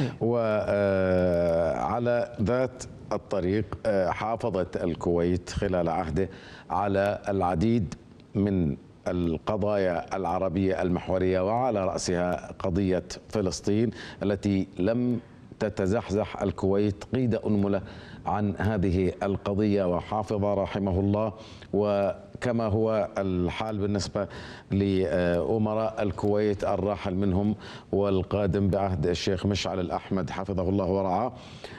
وعلى ذات الطريق حافظت الكويت خلال عهده على العديد من القضايا العربية المحورية، وعلى رأسها قضية فلسطين التي لم تتزحزح الكويت قيد أنملة عن هذه القضية، وحافظ رحمه الله. وكما هو الحال بالنسبة لأمراء الكويت الراحل منهم والقادم بعهد الشيخ مشعل الأحمد حفظه الله ورعاه،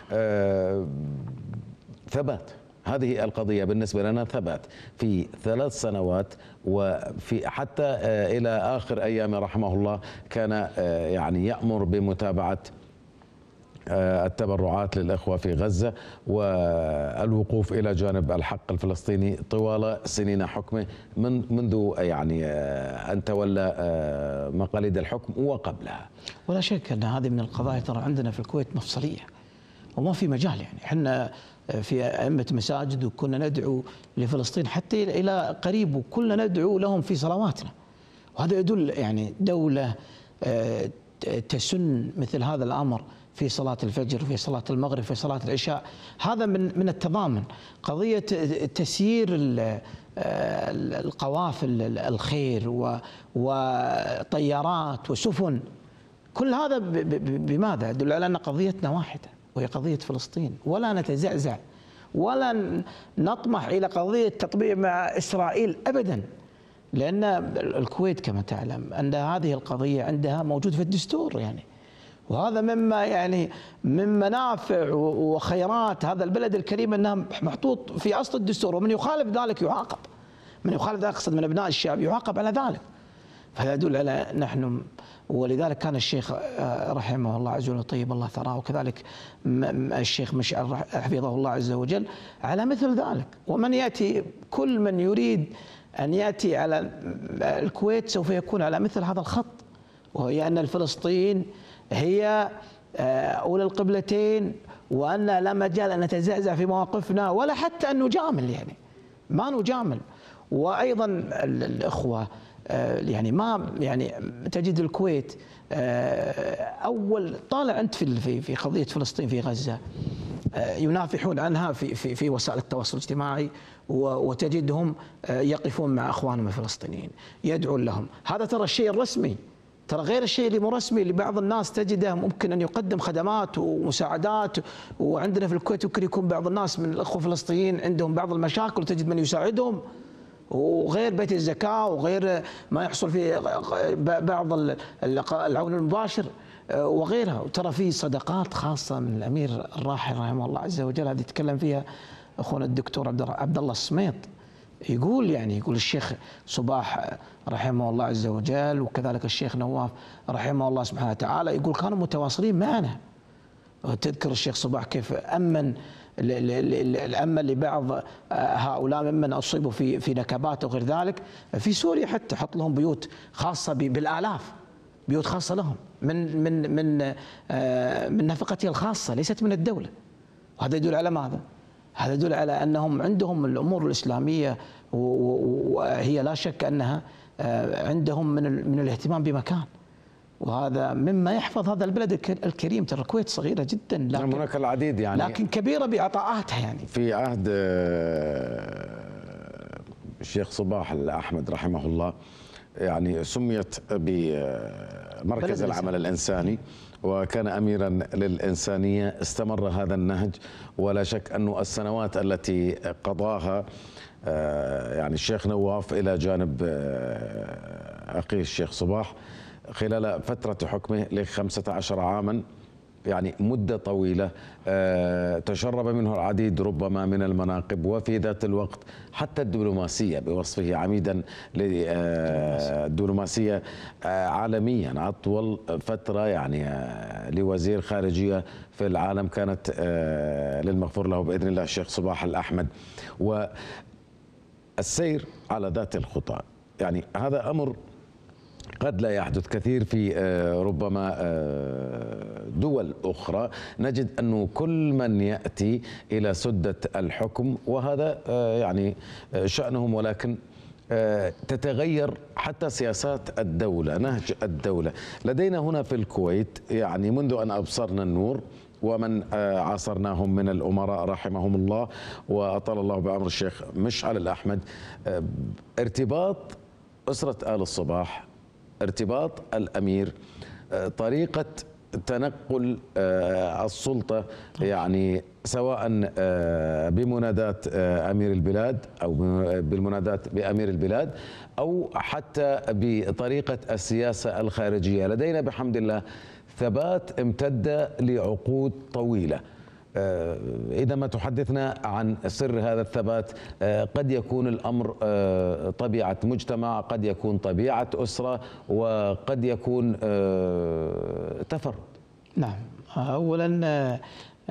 ثبات هذه القضية بالنسبة لنا، ثبات في 3 سنوات، وفي حتى إلى آخر أيام رحمه الله كان يعني يأمر بمتابعة التبرعات للإخوة في غزة والوقوف إلى جانب الحق الفلسطيني طوال سنين حكمه منذ يعني أن تولى مقاليد الحكم وقبلها. ولا شك أن هذه من القضايا ترى عندنا في الكويت مفصلية وما في مجال، يعني احنا في أئمة مساجد وكنا ندعو لفلسطين حتى إلى قريب، وكلنا ندعو لهم في صلواتنا، وهذا يدل يعني دولة تسن مثل هذا الأمر في صلاة الفجر، في صلاة المغرب، في صلاة العشاء. هذا من التضامن. قضية تسيير القوافل الخير وطيارات وسفن، كل هذا بماذا؟ يدل على أن قضيتنا واحدة وهي قضية فلسطين، ولا نتزعزع ولا نطمح إلى قضية تطبيع مع إسرائيل أبدا، لأن الكويت كما تعلم أن هذه القضية عندها موجود في الدستور يعني، وهذا مما يعني من منافع وخيرات هذا البلد الكريم أنها محطوط في أصل الدستور، ومن يخالف ذلك يعاقب، من يخالف ذلك أقصد من أبناء الشعب يعاقب على ذلك. فهذا يدل على نحن، ولذلك كان الشيخ رحمه الله عز وجل طيب الله ثراه، وكذلك الشيخ مشعل حفظه الله عز وجل على مثل ذلك. ومن يأتي كل من يريد أن يأتي على الكويت سوف يكون على مثل هذا الخط، وهي أن فلسطين هي أولى القبلتين، وأن لا مجال أن نتزعزع في مواقفنا ولا حتى أن نجامل، يعني ما نجامل. وأيضا الأخوة يعني ما يعني تجد الكويت أول طالع أنت في قضية فلسطين في غزة، ينافحون عنها في وسائل التواصل الاجتماعي، وتجدهم يقفون مع اخوانهم الفلسطينيين يدعون لهم. هذا ترى الشيء الرسمي، ترى غير الشيء اللي مو رسمي اللي بعض الناس تجده ممكن ان يقدم خدمات ومساعدات. وعندنا في الكويت ممكن يكون بعض الناس من الاخوه الفلسطينيين عندهم بعض المشاكل وتجد من يساعدهم، وغير بيت الزكاه وغير ما يحصل في بعض العون المباشر وغيرها. وترى في صدقات خاصه من الامير الراحل رحمه الله عز وجل، هذه يتكلم فيها اخونا الدكتور عبد الله السميط. يقول الشيخ صباح رحمه الله عز وجل وكذلك الشيخ نواف رحمه الله سبحانه وتعالى، يقول كانوا متواصلين معنا. تذكر الشيخ صباح كيف أمن لبعض هؤلاء ممن أصيبوا في نكبات وغير ذلك في سوريا، حتى حط لهم بيوت خاصة بالآلاف، بيوت خاصة لهم من نفقته الخاصة ليست من الدولة. وهذا يدل على ماذا؟ هذا يدل على أنهم عندهم الأمور الإسلامية، وهي لا شك أنها عندهم من الاهتمام بمكان، وهذا مما يحفظ هذا البلد الكريم. ترى الكويت صغيرة جدا، لكن هناك العديد لكن كبيرة بعطاءاتها. في عهد الشيخ صباح الأحمد رحمه الله سميت بمركز العمل الإنساني، وكان أميرا للإنسانية. استمر هذا النهج، ولا شك أن السنوات التي قضاها الشيخ نواف إلى جانب أخيه الشيخ صباح خلال فترة حكمه ل15 عاما، مدة طويلة تشرب منه العديد ربما من المناقب، وفي ذات الوقت حتى الدبلوماسية بوصفه عميدا للدبلوماسية عالميا. أطول فترة لوزير خارجية في العالم كانت للمغفور له بإذن الله الشيخ صباح الأحمد. والسير على ذات الخطى، هذا أمر قد لا يحدث كثير في ربما دول أخرى. نجد أنه كل من يأتي إلى سدة الحكم، وهذا شأنهم، ولكن تتغير حتى سياسات الدولة، نهج الدولة. لدينا هنا في الكويت منذ أن أبصرنا النور ومن عاصرناهم من الأمراء رحمهم الله وأطال الله بعمر الشيخ مشعل الأحمد، ارتباط أسرة آل الصباح، ارتباط الأمير، طريقة تنقل السلطة، سواء بمنادات أمير البلاد أو بالمنادات بأمير البلاد، أو حتى بطريقة السياسة الخارجية. لدينا بحمد الله ثبات امتد لعقود طويلة. إذا ما تحدثنا عن سر هذا الثبات، قد يكون الأمر طبيعة مجتمع، قد يكون طبيعة أسرة، وقد يكون تفرد. نعم، أولا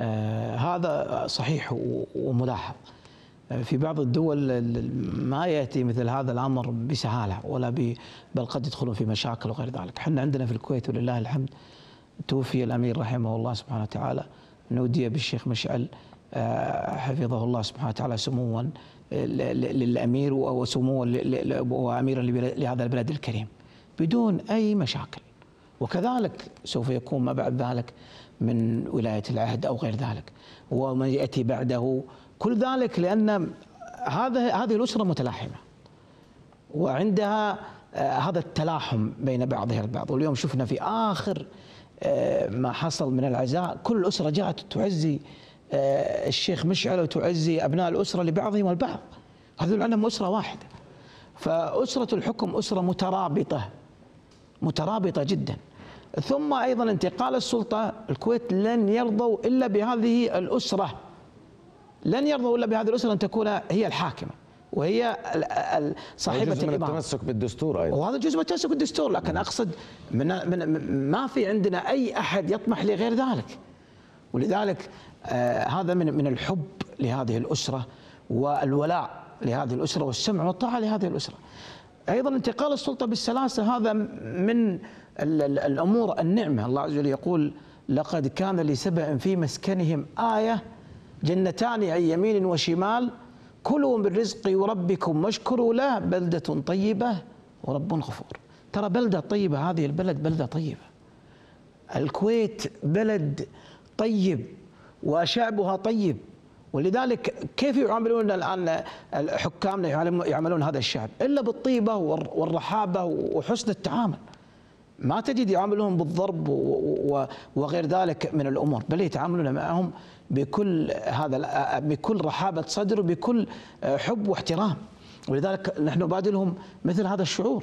هذا صحيح وملاحظ. في بعض الدول ما يأتي مثل هذا الأمر بسهالة ولا بل قد يدخلون في مشاكل وغير ذلك. احنا عندنا في الكويت ولله الحمد توفي الأمير رحمه الله سبحانه وتعالى، نودي بالشيخ مشعل حفظه الله سبحانه وتعالى سموا للأمير وسموا وأميرا لهذا البلد الكريم بدون أي مشاكل. وكذلك سوف يكون ما بعد ذلك من ولاية العهد أو غير ذلك، ومن يأتي بعده، كل ذلك لأن هذه الأسرة متلاحمة وعندها هذا التلاحم بين بعضها البعض. واليوم شفنا في آخر ما حصل من العزاء، كل الأسرة جاءت تعزي الشيخ مشعل وتعزي أبناء الأسرة لبعضهم البعض. هذول عندهم أسرة واحدة. فأسرة الحكم أسرة مترابطة جدا. ثم أيضا انتقال السلطة، الكويت لن يرضوا إلا بهذه الأسرة، لن يرضوا إلا بهذه الأسرة أن تكون هي الحاكمة وهي صاحبة الإمام. التمسك بالدستور أيضا، وهذا جزء من التمسك بالدستور، لكن أقصد ما في عندنا أي أحد يطمح لغير ذلك. ولذلك هذا من الحب لهذه الأسرة والولاء لهذه الأسرة والسمع والطاعة لهذه الأسرة. أيضا انتقال السلطة بالسلاسة هذا من الأمور النعمة. الله عز وجل يقول: لقد كان لسبع في مسكنهم آية جنتان عن يمين وشمال كلوا من رزق ربكم واشكروا له بلدة طيبة ورب غفور. ترى بلدة طيبة، هذه البلد بلدة طيبة. الكويت بلد طيب وشعبها طيب. ولذلك كيف يعاملون الآن حكامنا يعاملون هذا الشعب إلا بالطيبة والرحابة وحسن التعامل. ما تجد يعاملون بالضرب وغير ذلك من الأمور، بل يتعاملون معهم بكل رحابة صدر وبكل حب واحترام. ولذلك نحن نبادلهم مثل هذا الشعور.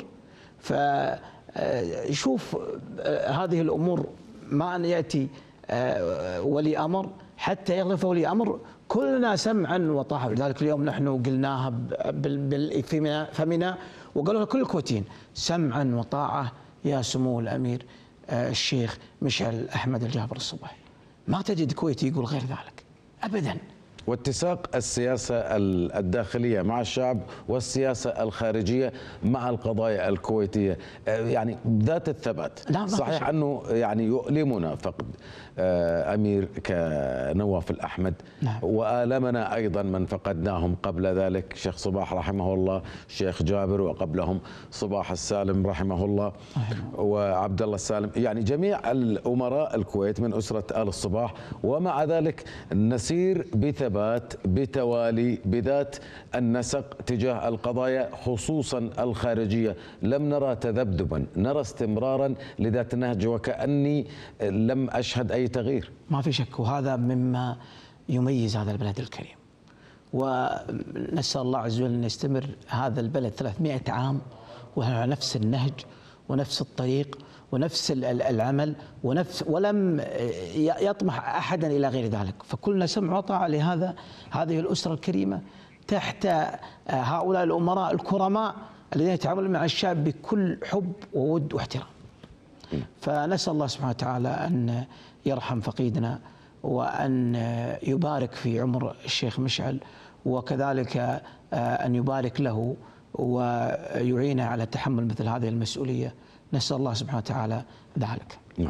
فشوف هذه الأمور، ما أن يأتي ولي أمر حتى يغلف ولي أمر، كلنا سمعا وطاعة. لذلك اليوم نحن قلناها في فمنا وقالوا كل الكويتيين سمعا وطاعة يا سمو الأمير الشيخ مشعل أحمد الجابر الصباح. ما تجد كويتي يقول غير ذلك أبدا. واتساق السياسة الداخلية مع الشعب والسياسة الخارجية مع القضايا الكويتية يعني ذات الثبات. صحيح أنه يعني يؤلمنا فقد أمير كنواف الأحمد، نعم. وآلمنا أيضا من فقدناهم قبل ذلك، شيخ صباح رحمه الله، شيخ جابر، وقبلهم صباح السالم رحمه الله وعبد الله السالم، يعني جميع الأمراء الكويت من أسرة آل الصباح. ومع ذلك نسير بثبات بتوالي بذات النسق تجاه القضايا خصوصا الخارجية. لم نرى تذبذبا، نرى استمرارا لذات النهج، وكأني لم أشهد أي تغيير. ما في شك، وهذا مما يميز هذا البلد الكريم. ونسأل الله عز وجل أن يستمر هذا البلد 300 عام وعلى نفس النهج ونفس الطريق ونفس العمل ولم يطمح أحدا إلى غير ذلك. فكلنا سمع وطاعة هذه الأسرة الكريمة تحت هؤلاء الأمراء الكرماء الذين يتعاملون مع الشعب بكل حب وود واحترام. فنسأل الله سبحانه وتعالى أن يرحم فقيدنا وأن يبارك في عمر الشيخ مشعل، وكذلك أن يبارك له ويعينه على تحمل مثل هذه المسؤولية. نسأل الله سبحانه وتعالى ذلك. نعم.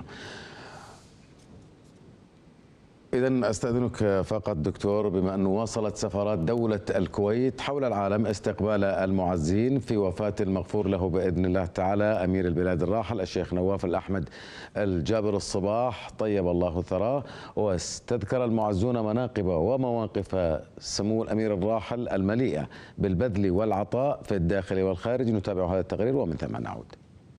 إذن أستأذنك فقط دكتور، بما أنه واصلت سفارات دولة الكويت حول العالم استقبال المعزين في وفاة المغفور له بإذن الله تعالى أمير البلاد الراحل الشيخ نواف الأحمد الجابر الصباح طيب الله ثراه، واستذكر المعزون مناقب ومواقف سمو الأمير الراحل المليئة بالبذل والعطاء في الداخل والخارج. نتابع هذا التقرير ومن ثم نعود.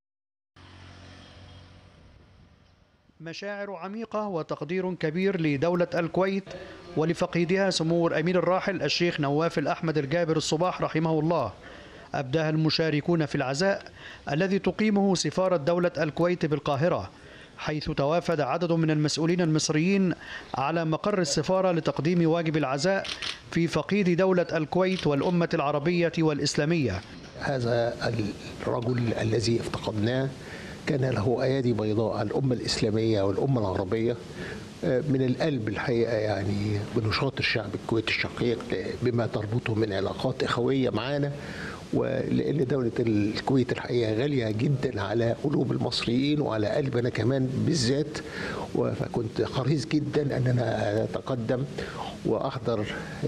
مشاعر عميقة وتقدير كبير لدولة الكويت ولفقيدها سمو الأمير الراحل الشيخ نواف الأحمد الجابر الصباح رحمه الله أبداها المشاركون في العزاء الذي تقيمه سفارة دولة الكويت بالقاهرة، حيث توافد عدد من المسؤولين المصريين على مقر السفارة لتقديم واجب العزاء في فقيد دولة الكويت والأمة العربية والإسلامية. هذا الرجل الذي افتقدناه كان له أيادي بيضاء على الأمة الإسلامية والأمة العربية من القلب الحقيقة، يعني بنشاط الشعب الكويتي الشقيق بما تربطه من علاقات إخوية معانا، ولأن دولة الكويت الحقيقة غالية جدا على قلوب المصريين وعلى قلب أنا كمان بالذات. فكنت حريص جدا أن أنا أتقدم وأحضر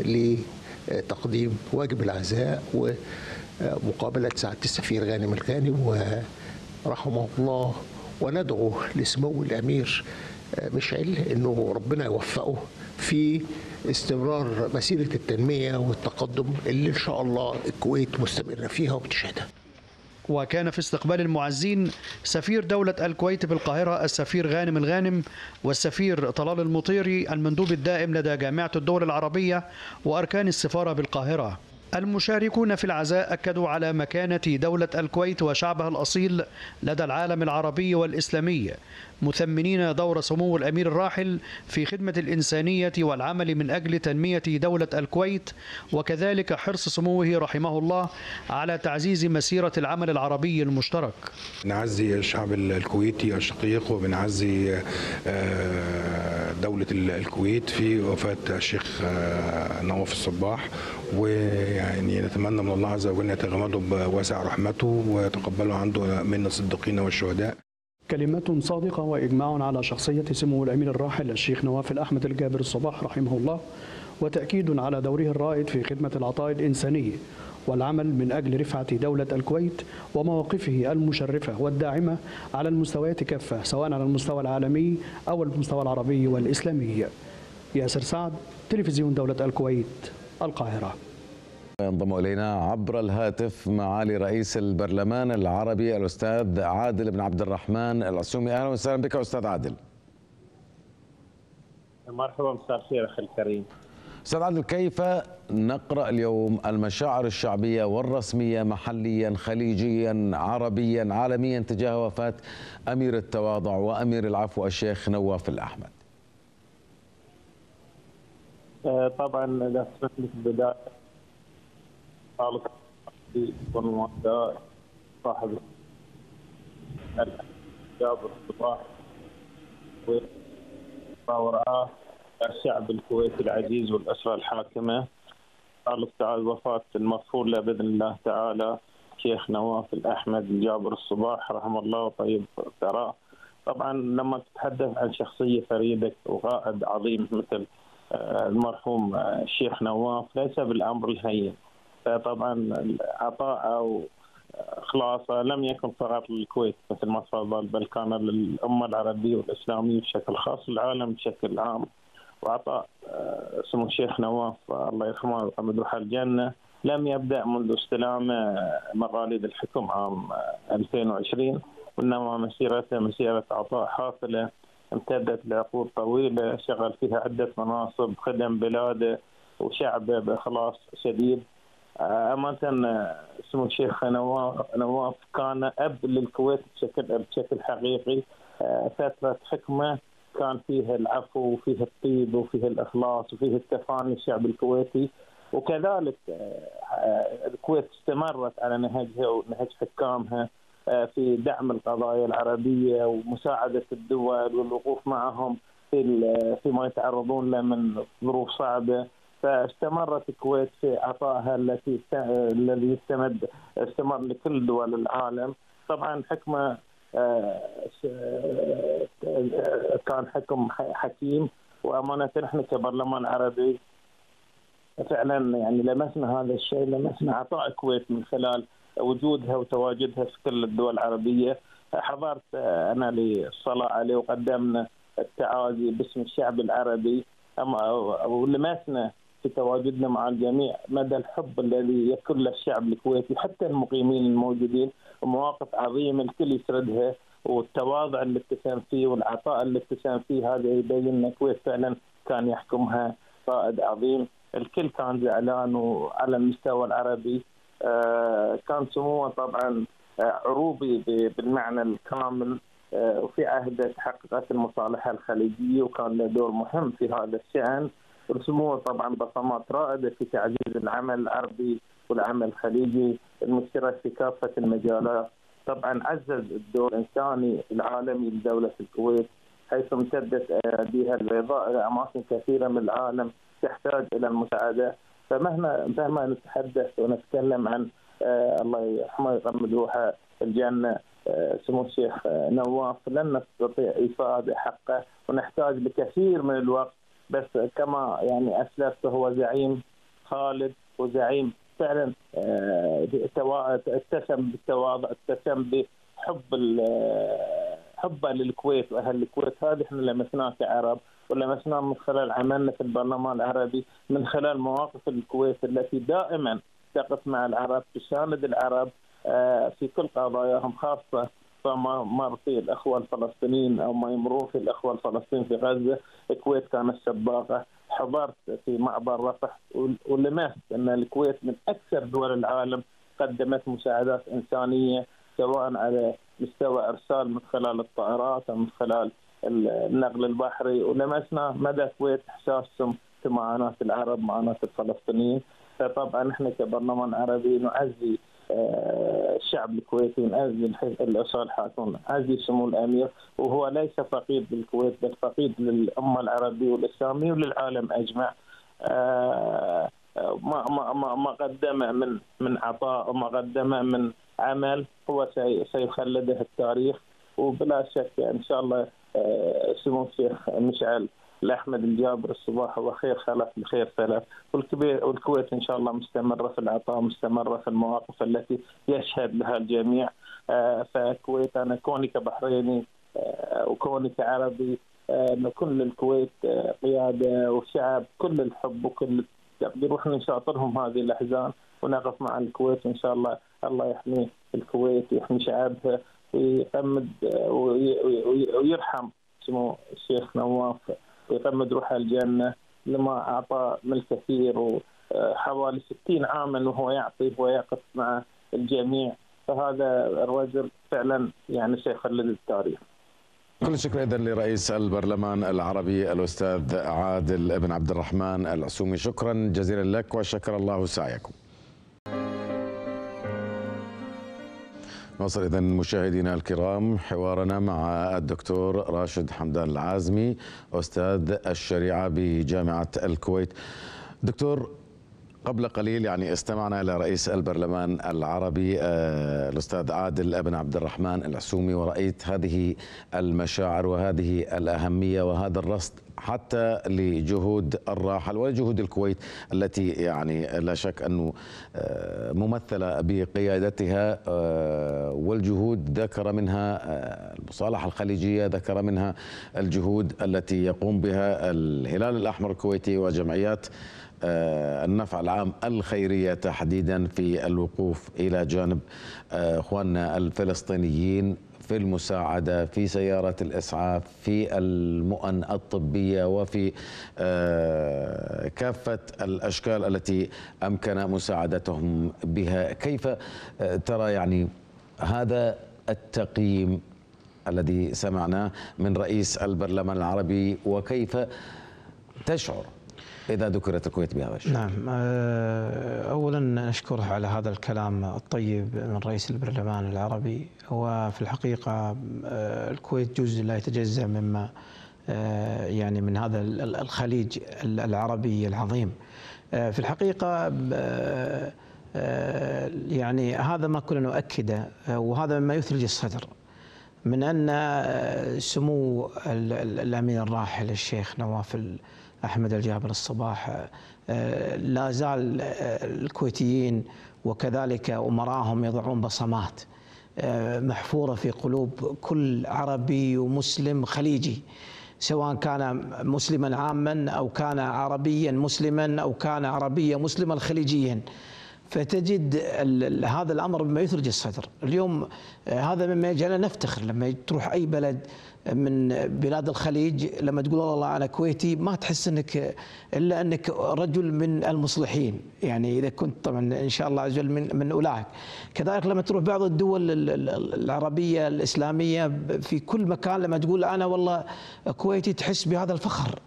لتقديم واجب العزاء ومقابلة سعادة السفير غانم الغانم ورحمه الله، وندعو لسمو الأمير مشعل أنه ربنا يوفقه في استمرار مسيرة التنمية والتقدم اللي إن شاء الله الكويت مستمرة فيها وبتشهدها. وكان في استقبال المعزين سفير دولة الكويت بالقاهرة السفير غانم الغانم والسفير طلال المطيري المندوب الدائم لدى جامعة الدول العربية وأركان السفارة بالقاهرة. المشاركون في العزاء أكدوا على مكانة دولة الكويت وشعبها الأصيل لدى العالم العربي والإسلامي، مثمنين دور سمو الأمير الراحل في خدمة الإنسانية والعمل من أجل تنمية دولة الكويت، وكذلك حرص سموه رحمه الله على تعزيز مسيرة العمل العربي المشترك. نعزي الشعب الكويتي الشقيق وبنعزي دولة الكويت في وفاة الشيخ نواف الصباح، ويعني نتمنى من الله عز وجل أن يتغمده بواسع رحمته ويتقبله عنده من الصديقين والشهداء. كلمة صادقة وإجماع على شخصية سمو الأمير الراحل الشيخ نواف الأحمد الجابر الصباح رحمه الله، وتأكيد على دوره الرائد في خدمة العطاء الإنساني والعمل من أجل رفعة دولة الكويت ومواقفه المشرفة والداعمة على المستويات كافة، سواء على المستوى العالمي أو المستوى العربي والإسلامي. ياسر سعد، تلفزيون دولة الكويت، القاهرة. ينضم إلينا عبر الهاتف معالي رئيس البرلمان العربي الأستاذ عادل بن عبد الرحمن العسومي. أهلا وسهلا بك أستاذ عادل. مرحبا، مساء الخير أخي الكريم. أستاذ عادل، كيف نقرأ اليوم المشاعر الشعبية والرسمية محليا خليجيا عربيا عالميا تجاه وفاة أمير التواضع وأمير العفو الشيخ نواف الأحمد؟ طبعا إذا سمحت لي في البداية خالص والمؤسسة صاحب جابر الصباح ورعاه الشعب الكويتي العزيز والأسرة الحاكمة. خالص تعالى وفاة المغفور له بإذن الله تعالى شيخ نواف الأحمد جابر الصباح رحمه الله وطيب ثراه. طبعا لما تتحدث عن شخصية فريدة وقائد عظيم مثل المرحوم الشيخ نواف ليس بالأمر الهين، فطبعا عطاءه وإخلاصه لم يكن فقط للكويت مثل ما تفضل، بل كان للأمة العربية والإسلامية بشكل خاص، العالم بشكل عام. وعطاء سمو الشيخ نواف الله يرحمه ويقمد روحه الجنة لم يبدأ منذ استلام مقاليد الحكم عام 2020، وإنما مسيرته مسيرة عطاء حافلة امتدت لعقود طويلة، شغل فيها عدة مناصب، خدم بلاده وشعبه بإخلاص شديد. أمانة سمو الشيخ نواف كان أب للكويت بشكل حقيقي. فترة حكمه كان فيها العفو وفيها الطيب وفيها الإخلاص وفيها التفاني الشعب الكويتي، وكذلك الكويت استمرت على نهجها ونهج حكامها في دعم القضايا العربية ومساعدة الدول والوقوف معهم فيما يتعرضون له من ظروف صعبة. فاستمرت الكويت في عطائها الذي استمر لكل دول العالم. طبعا حكمه كان حكم حكيم، وأمانة نحن كبرلمان عربي فعلا يعني لمسنا هذا الشيء، لمسنا عطاء الكويت من خلال وجودها وتواجدها في كل الدول العربية. حضرت أنا للصلاة عليه وقدمنا التعازي باسم الشعب العربي، ولمسنا في تواجدنا مع الجميع مدى الحب الذي يكون للشعب الكويتي حتى المقيمين الموجودين، ومواقف عظيمة الكل يسردها، والتواضع اللي اتسم فيه والعطاء اللي اتسم فيه، هذا يبين ان الكويت فعلا كان يحكمها قائد عظيم. الكل كان زعلان، وعلى المستوى العربي كان سموه طبعا عروبي بالمعنى الكامل، وفي عهده تحققت المصالحة الخليجية وكان له دور مهم في هذا الشأن. رسموه طبعا بصمات رائدة في تعزيز العمل العربي والعمل الخليجي المشترك في كافة المجالات. طبعا عزز الدور الإنساني العالمي لدولة الكويت، حيث امتدت أيديها البيضاء إلى أماكن كثيرة من العالم تحتاج إلى المساعدة. فمهما نتحدث ونتكلم عن الله يرحمه ويقمد روحه الجنة سمو الشيخ نواف لن نستطيع إيفاء بحقه، ونحتاج لكثير من الوقت. بس كما يعني أسلفت هو زعيم خالد وزعيم فعلا اتسم بالتواضع، اتسم بحب حبه للكويت وأهل الكويت. هذه احنا لمسناه كعرب، ولمسناه من خلال عملنا في البرلمان العربي، من خلال مواقف الكويت التي دائما تقف مع العرب، تساند العرب في كل قضاياهم، خاصة فما مر في الأخوة الفلسطينيين أو ما يمرون في الأخوة الفلسطينيين في غزة. الكويت كانت سباقة. حضرت في معبر رفح ولمست أن الكويت من أكثر دول العالم قدمت مساعدات إنسانية، سواء على مستوى إرسال من خلال الطائرات أو من خلال النقل البحري، ولمسنا مدى الكويت إحساسهم في معاناة العرب، معاناة الفلسطينيين. فطبعا نحن كبرلمان عربي نعزي الشعب الكويتي، نعزي الأسرة الحاكمة، نعزي سمو الأمير، وهو ليس فقيد للكويت بل فقيد للأمة العربية والإسلامية وللعالم أجمع. ما قدم من عطاء وما قدم من عمل هو سيخلده التاريخ، وبلا شك إن شاء الله سمو الشيخ مشعل الأحمد الجابر الصباح هو خير خلف بخير سلف، والكويت إن شاء الله مستمرة في العطاء، مستمرة في المواقف التي يشهد لها الجميع. فالكويت أنا كوني كبحريني وكوني كعربي كل الكويت قيادة وشعب كل الحب وكل التقدير، وإحنا نشاطرهم هذه الأحزان ونقف مع الكويت إن شاء الله. الله يحمي الكويت ويحمي شعبها ويقمد ويرحم سمو الشيخ نواف ويقمد روحه الجنة لما أعطى من الكثير، وحوالي 60 عاما وهو يعطي ويقف مع الجميع. فهذا الرجل فعلا يعني سيخلد التاريخ. كل الشكر إذن لرئيس البرلمان العربي الأستاذ عادل بن عبد الرحمن العسومي، شكرا جزيلا لك وشكر الله سعيكم. نواصل إذن مشاهدينا الكرام حوارنا مع الدكتور راشد حمدان العازمي أستاذ الشريعة بجامعة الكويت. دكتور، قبل قليل يعني استمعنا إلى رئيس البرلمان العربي الأستاذ عادل بن عبد الرحمن العسومي، ورأيت هذه المشاعر وهذه الأهمية وهذا الرصد حتى لجهود الراحل ولجهود الكويت التي يعني لا شك أنه ممثلة بقيادتها، والجهود ذكر منها المصالحة الخليجية، ذكر منها الجهود التي يقوم بها الهلال الأحمر الكويتي وجمعيات النفع العام الخيرية تحديدا في الوقوف إلى جانب إخواننا الفلسطينيين في المساعدة، في سيارات الإسعاف، في المؤن الطبية، وفي كافة الأشكال التي أمكن مساعدتهم بها. كيف ترى يعني هذا التقييم الذي سمعناه من رئيس البرلمان العربي، وكيف تشعر إذا ذكرت الكويت بهذا الشيء؟ نعم، أولا نشكره على هذا الكلام الطيب من رئيس البرلمان العربي. وفي الحقيقة الكويت جزء لا يتجزأ مما يعني من هذا الخليج العربي العظيم. في الحقيقة يعني هذا ما كنا نؤكده، وهذا ما يثلج الصدر من أن سمو الأمير الراحل الشيخ نواف أحمد الجابر الصباح لا زال الكويتيين وكذلك أمراءهم يضعون بصمات محفورة في قلوب كل عربي ومسلم خليجي، سواء كان مسلما عاما أو كان عربيا مسلما أو كان عربيا مسلما خليجيا. فتجد هذا الأمر مما يثلج الصدر. اليوم هذا مما يجعلنا نفتخر لما تروح أي بلد من بلاد الخليج، لما تقول والله أنا كويتي ما تحس أنك إلا أنك رجل من المصلحين، يعني إذا كنت طبعا إن شاء الله عز وجل من أولئك. كذلك لما تروح بعض الدول العربية الإسلامية في كل مكان، لما تقول أنا والله كويتي تحس بهذا الفخر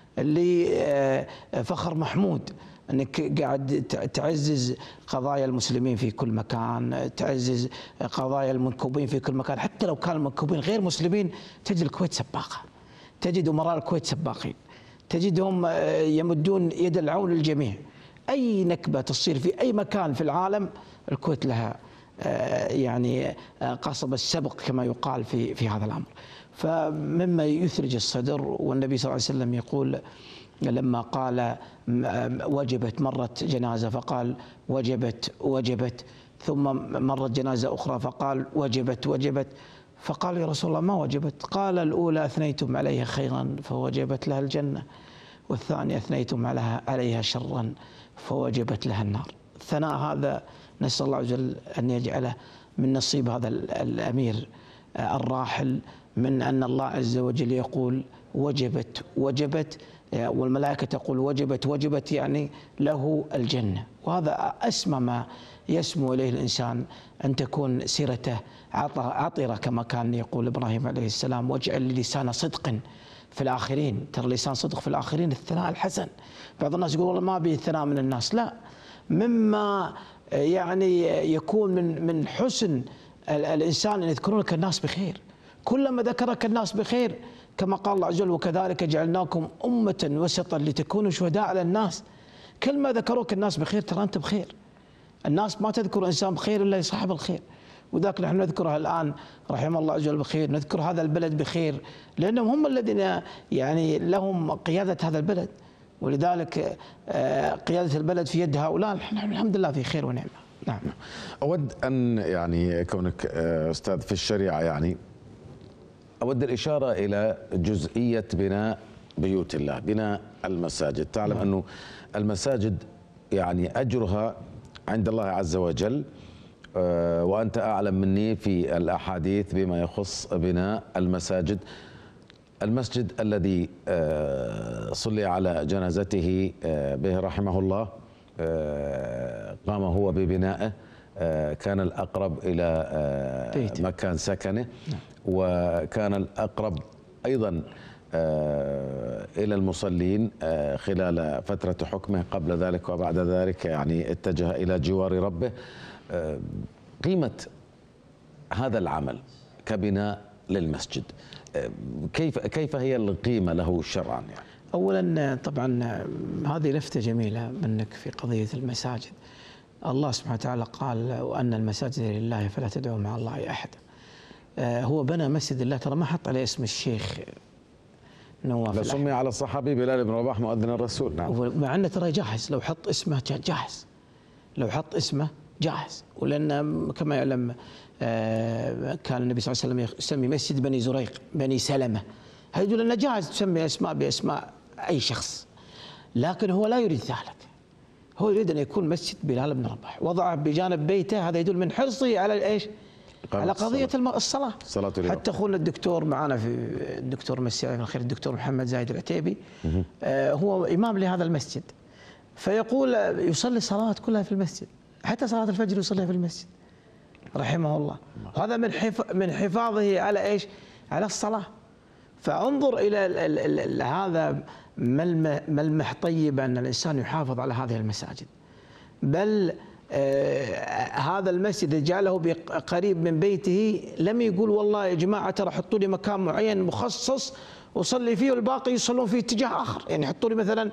اللي فخر محمود، أنك قاعد تعزز قضايا المسلمين في كل مكان، تعزز قضايا المنكوبين في كل مكان. حتى لو كان المنكوبين غير مسلمين تجد الكويت سباقة، تجد أمراء الكويت سباقين، تجدهم يمدون يد العون للجميع. أي نكبة تصير في أي مكان في العالم الكويت لها يعني قصب السبق كما يقال في هذا الأمر. فمما يثلج الصدر. والنبي صلى الله عليه وسلم يقول لما قال وجبت، مرت جنازة فقال وجبت، ثم مرت جنازة أخرى فقال وجبت، فقال يا رسول الله ما وجبت؟ قال الأولى أثنيتم عليها خيرا فوجبت لها الجنة، والثانية أثنيتم عليها شرا فوجبت لها النار. الثناء هذا نسأل الله عز وجل أن يجعله من نصيب هذا الأمير الراحل، من أن الله عز وجل يقول وجبت، والملائكة تقول وجبت يعني له الجنة. وهذا أسمى ما يسمو إليه الإنسان، أن تكون سيرته عطرة كما كان يقول إبراهيم عليه السلام واجعل لي لسان صدق في الآخرين. ترى لسان صدق في الآخرين الثناء الحسن. بعض الناس يقول والله ما بي الثناء من الناس، لا، مما يعني يكون من حسن الإنسان أن يذكرونك الناس بخير. كلما ذكرك الناس بخير كما قال الله عز وجل وكذلك جعلناكم أمة وسطا لتكونوا شهداء على الناس. كل ما ذكروك الناس بخير ترى أنت بخير. الناس ما تذكر إنسان بخير إلا صاحب الخير، وذاك نحن نذكرها الآن رحم الله عز وجل بخير، نذكر هذا البلد بخير لأنهم هم الذين يعني لهم قيادة هذا البلد، ولذلك قيادة البلد في يد هؤلاء. نحن الحمد لله في خير ونعمة. نعم. أود أن يعني كونك أستاذ في الشريعة يعني أود الإشارة إلى جزئية بناء بيوت الله، بناء المساجد. تعلم أنه المساجد يعني أجرها عند الله عز وجل، وأنت أعلم مني في الأحاديث بما يخص بناء المساجد. المسجد الذي صلي على جنازته به رحمه الله قام هو ببنائه، كان الأقرب إلى مكان سكنه، وكان الأقرب أيضا إلى المصلين خلال فترة حكمه قبل ذلك وبعد ذلك، يعني اتجه إلى جوار ربه. قيمة هذا العمل كبناء للمسجد كيف هي القيمة له شرعا؟ يعني أولا طبعا هذه لفتة جميلة منك في قضية المساجد. الله سبحانه وتعالى قال وأن المساجد لله فلا تدعوا مع الله أحد. هو بنى مسجد الله، ترى ما حط عليه اسم الشيخ نواف، سمي على الصحابي بلال بن رباح مؤذن الرسول. نعم. مع أنه ترى جاهز، لو حط اسمه جاهز، لو حط اسمه جاهز. ولأن كما يعلم كان النبي صلى الله عليه وسلم يسمي مسجد بني زريق بني سلمة، هذا يدل أنه جاهز تسمي أسماء بأسماء أي شخص، لكن هو لا يريد ذلك. هو يريد أن يكون مسجد بلال بن رباح، وضعه بجانب بيته. هذا يدل من حرصه على إيش؟ على قضية الصلاة. حتى أخونا الدكتور معنا في الدكتور مسي عليه الخير، الدكتور محمد زايد العتيبي، هو إمام لهذا المسجد، فيقول يصلي الصلوات كلها في المسجد، حتى صلاة الفجر يصليها في المسجد رحمه الله. وهذا من حفاظه على إيش؟ على الصلاة. فانظر إلى هذا ملمح طيب أن الإنسان يحافظ على هذه المساجد. بل هذا المسجد جعله قريب من بيته، لم يقول والله يا جماعة ترى حطوا لي مكان معين مخصص وصلي فيه والباقي يصلون في اتجاه آخر، يعني حطوا لي مثلا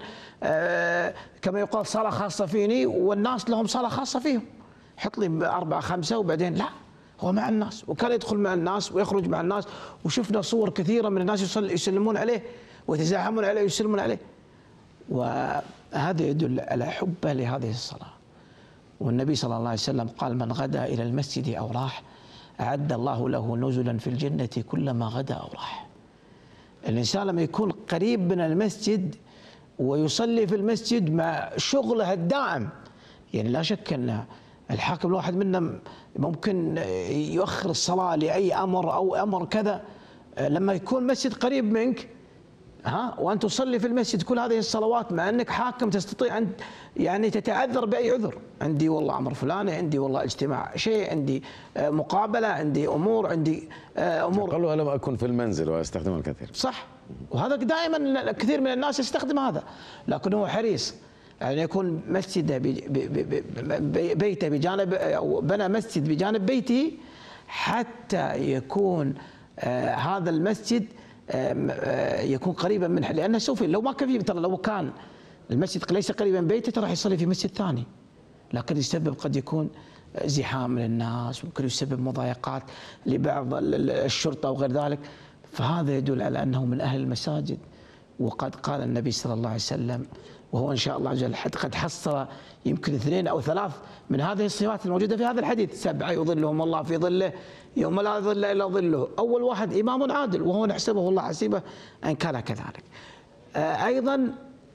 كما يقال صلاة خاصة فيني والناس لهم صلاة خاصة فيهم، حط لي 4 5 وبعدين لا، هو مع الناس، وكان يدخل مع الناس ويخرج مع الناس، وشفنا صور كثيرة من الناس يسلمون عليه ويتزاحمون عليه ويسلمون عليه. وهذا يدل على حبه لهذه الصلاة. والنبي صلى الله عليه وسلم قال من غدا إلى المسجد أو راح أعد الله له نزلا في الجنة كلما غدا أو راح. الإنسان لما يكون قريب من المسجد ويصلي في المسجد مع شغله الدائم، يعني لا شك أن الحاكم الواحد منا ممكن يؤخر الصلاة لأي أمر أو أمر كذا، لما يكون مسجد قريب منك وأن تصلي في المسجد كل هذه الصلوات، مع أنك حاكم تستطيع أن يعني تتعذر بأي عذر، عندي والله أمر فلاني، عندي والله اجتماع شيء، عندي مقابلة، عندي أمور، عندي أمور. قالوا لم أكن في المنزل وأستخدمه الكثير. صح، وهذا دائما كثير من الناس يستخدم هذا، لكن هو حريص يعني يكون مسجده بيته بجانب، أو بنى مسجد بجانب بيته حتى يكون هذا المسجد يكون قريبا من، لأنه سوف لو ما كان فيه، ترى لو كان المسجد ليس قريبا من بيته راح يصلي في مسجد ثاني، لكن يسبب قد يكون زحام للناس، ممكن يسبب مضايقات لبعض الشرطة وغير ذلك. فهذا يدل على أنه من أهل المساجد. وقد قال النبي صلى الله عليه وسلم، وهو إن شاء الله عز وجل قد حصل يمكن 2 أو 3 من هذه الصفات الموجودة في هذا الحديث: 7 يظلهم الله في ظله يوم لا ظل إلا ظله. أول واحد إمام عادل، وهو نحسبه الله حسيبه أن كان كذلك. أيضا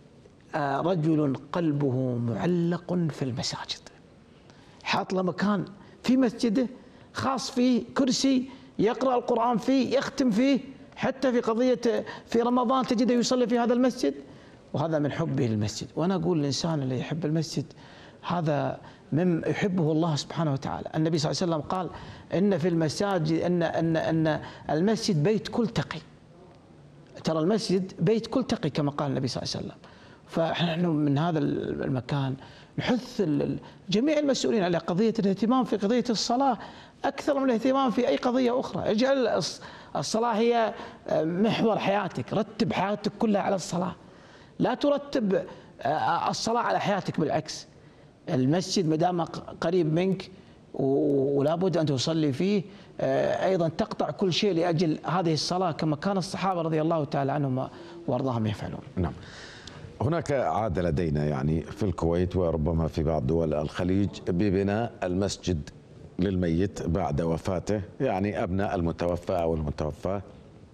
رجل قلبه معلق في المساجد، حاط له مكان في مسجده خاص فيه، كرسي يقرأ القرآن فيه، يختم فيه، حتى في قضية في رمضان تجده يصلي في هذا المسجد، وهذا من حبه للمسجد. وأنا أقول الإنسان اللي يحب المسجد هذا مما يحبه الله سبحانه وتعالى. النبي صلى الله عليه وسلم قال إن في المساجد أن المسجد بيت كل تقي. ترى المسجد بيت كل تقي كما قال النبي صلى الله عليه وسلم. فنحن من هذا المكان نحث جميع المسؤولين على قضية الاهتمام في قضية الصلاة أكثر من الاهتمام في أي قضية أخرى. اجعل الصلاة هي محور حياتك، رتب حياتك كلها على الصلاة، لا ترتب الصلاة على حياتك، بالعكس. المسجد مدام قريب منك ولا بد أن تصلي فيه، أيضا تقطع كل شيء لأجل هذه الصلاة كما كان الصحابة رضي الله تعالى عنهم وارضاهم يفعلون. نعم. هناك عادة لدينا يعني في الكويت وربما في بعض دول الخليج ببناء المسجد للميت بعد وفاته، يعني أبناء المتوفى أو المتوفى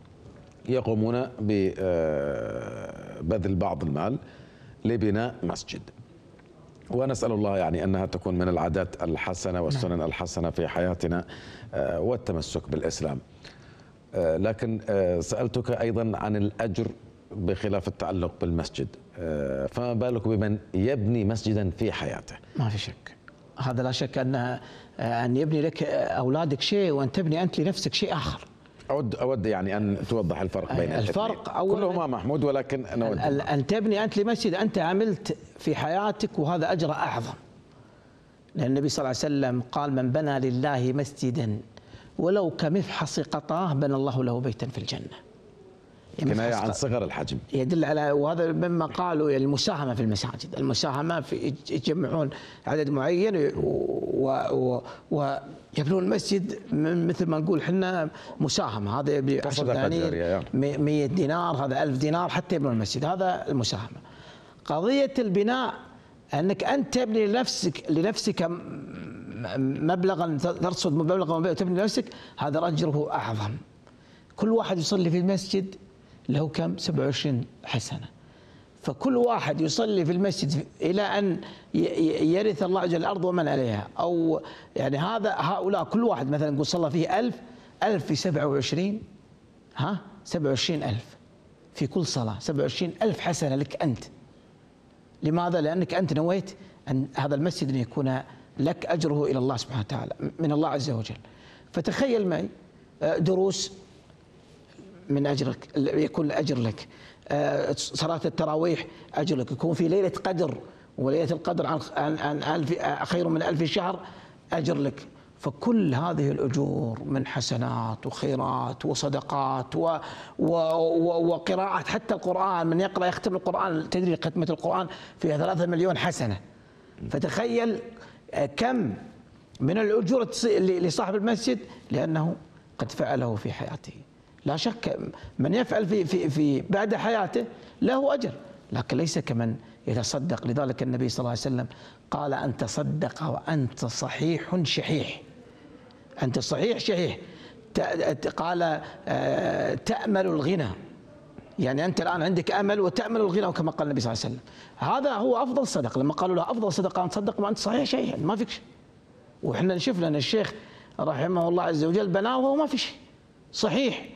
يقومون ببذل بعض المال لبناء مسجد، ونسأل الله يعني أنها تكون من العادات الحسنة والسنن الحسنة في حياتنا والتمسك بالإسلام. لكن سألتك أيضا عن الأجر بخلاف التعلق بالمسجد، فما بالك بمن يبني مسجدا في حياته؟ ما في شك، هذا لا شك أن يبني لك أولادك شيء وأن تبني أنت لنفسك شيء آخر. أود يعني أن توضح الفرق بين الفرق كلهما محمود، ولكن أن تبني أنت لمسجد أنت عملت في حياتك، وهذا أجر أعظم. لأن النبي صلى الله عليه وسلم قال: من بنى لله مسجدا ولو كمفحص قطاه بنى الله له بيتا في الجنة. كناية عن صغر الحجم، يدل على، وهذا مما قالوا المساهمة في المساجد، المساهمة في يجمعون عدد معين ويبنون المسجد مثل ما نقول احنا مساهمة، هذا يبني 10 دنانير 100 دينار، هذا 1000 دينار حتى يبنون المسجد، هذا المساهمة. قضية البناء أنك أنت تبني لنفسك مبلغا، ترصد مبلغا وتبني لنفسك، هذا أجره أعظم. كل واحد يصلي في المسجد له كم؟ 27 حسنة. فكل واحد يصلي في المسجد إلى أن يرث الله عز وجل الأرض ومن عليها، أو يعني هؤلاء كل واحد مثلا نقول صلى فيه 1000 في 27 27,000 في كل صلاة، 27,000 حسنة لك أنت. لماذا؟ لأنك أنت نويت أن هذا المسجد أن يكون لك أجره إلى الله سبحانه وتعالى من الله عز وجل. فتخيل معي دروس من أجرك، يكون الأجر لك، صلاة التراويح أجر لك، يكون في ليلة قدر، وليلة القدر عن خير من 1000 شهر أجر لك. فكل هذه الأجور من حسنات وخيرات وصدقات وقراءة، حتى القرآن من يقرأ يختم القرآن، تدري ختمة القرآن فيها 3 مليون حسنة. فتخيل كم من الأجور لصاحب المسجد لأنه قد فعله في حياته. لا شك من يفعل في بعد حياته له أجر، لكن ليس كمن يتصدق. لذلك النبي صلى الله عليه وسلم قال: أن تصدق وأنت صحيح شحيح. أنت صحيح شحيح. قال: تأمل الغنى، يعني أنت الآن عندك أمل وتأمل الغنى، وكما قال النبي صلى الله عليه وسلم هذا هو أفضل صدقة. لما قالوا له أفضل صدقة أن تصدق وأنت صحيح شحيح، ما فيك شيء. وإحنا نشوف لنا الشيخ رحمه الله عز وجل بناه وهو ما في شيء، صحيح،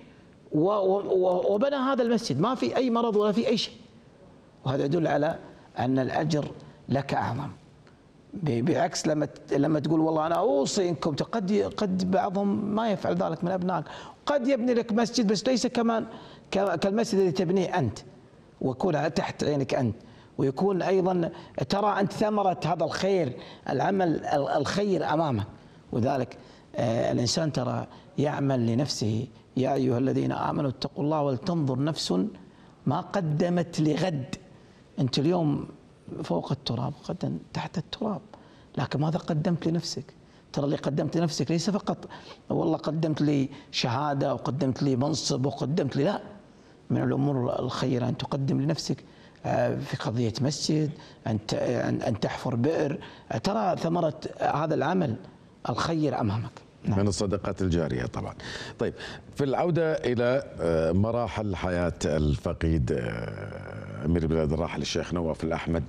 وبنى هذا المسجد ما في أي مرض ولا في أي شيء. وهذا يدل على أن الأجر لك أعظم، بعكس لما تقول والله أنا أوصي إنكم، قد بعضهم ما يفعل ذلك من أبنائك، قد يبني لك مسجد بس ليس كمان كالمسجد الذي تبنيه أنت، ويكون تحت عينك أنت، ويكون أيضا ترى أنت ثمرة هذا الخير، العمل الخير أمامك. وذلك الإنسان ترى يعمل لنفسه. يا أيها الذين آمنوا اتقوا الله ولتنظر نفس ما قدمت لغد. أنت اليوم فوق التراب، غدا تحت التراب، لكن ماذا قدمت لنفسك؟ ترى اللي قدمت لنفسك ليس فقط والله قدمت لي شهادة وقدمت لي منصب وقدمت لي، لا، من الأمور الخيرة أن تقدم لنفسك في قضية مسجد، أن تحفر بئر، ترى ثمرة هذا العمل الخير أمامك. نعم. من الصدقات الجارية طبعا. طيب، في العودة إلى مراحل حياة الفقيد أمير البلاد الراحل الشيخ نواف الأحمد،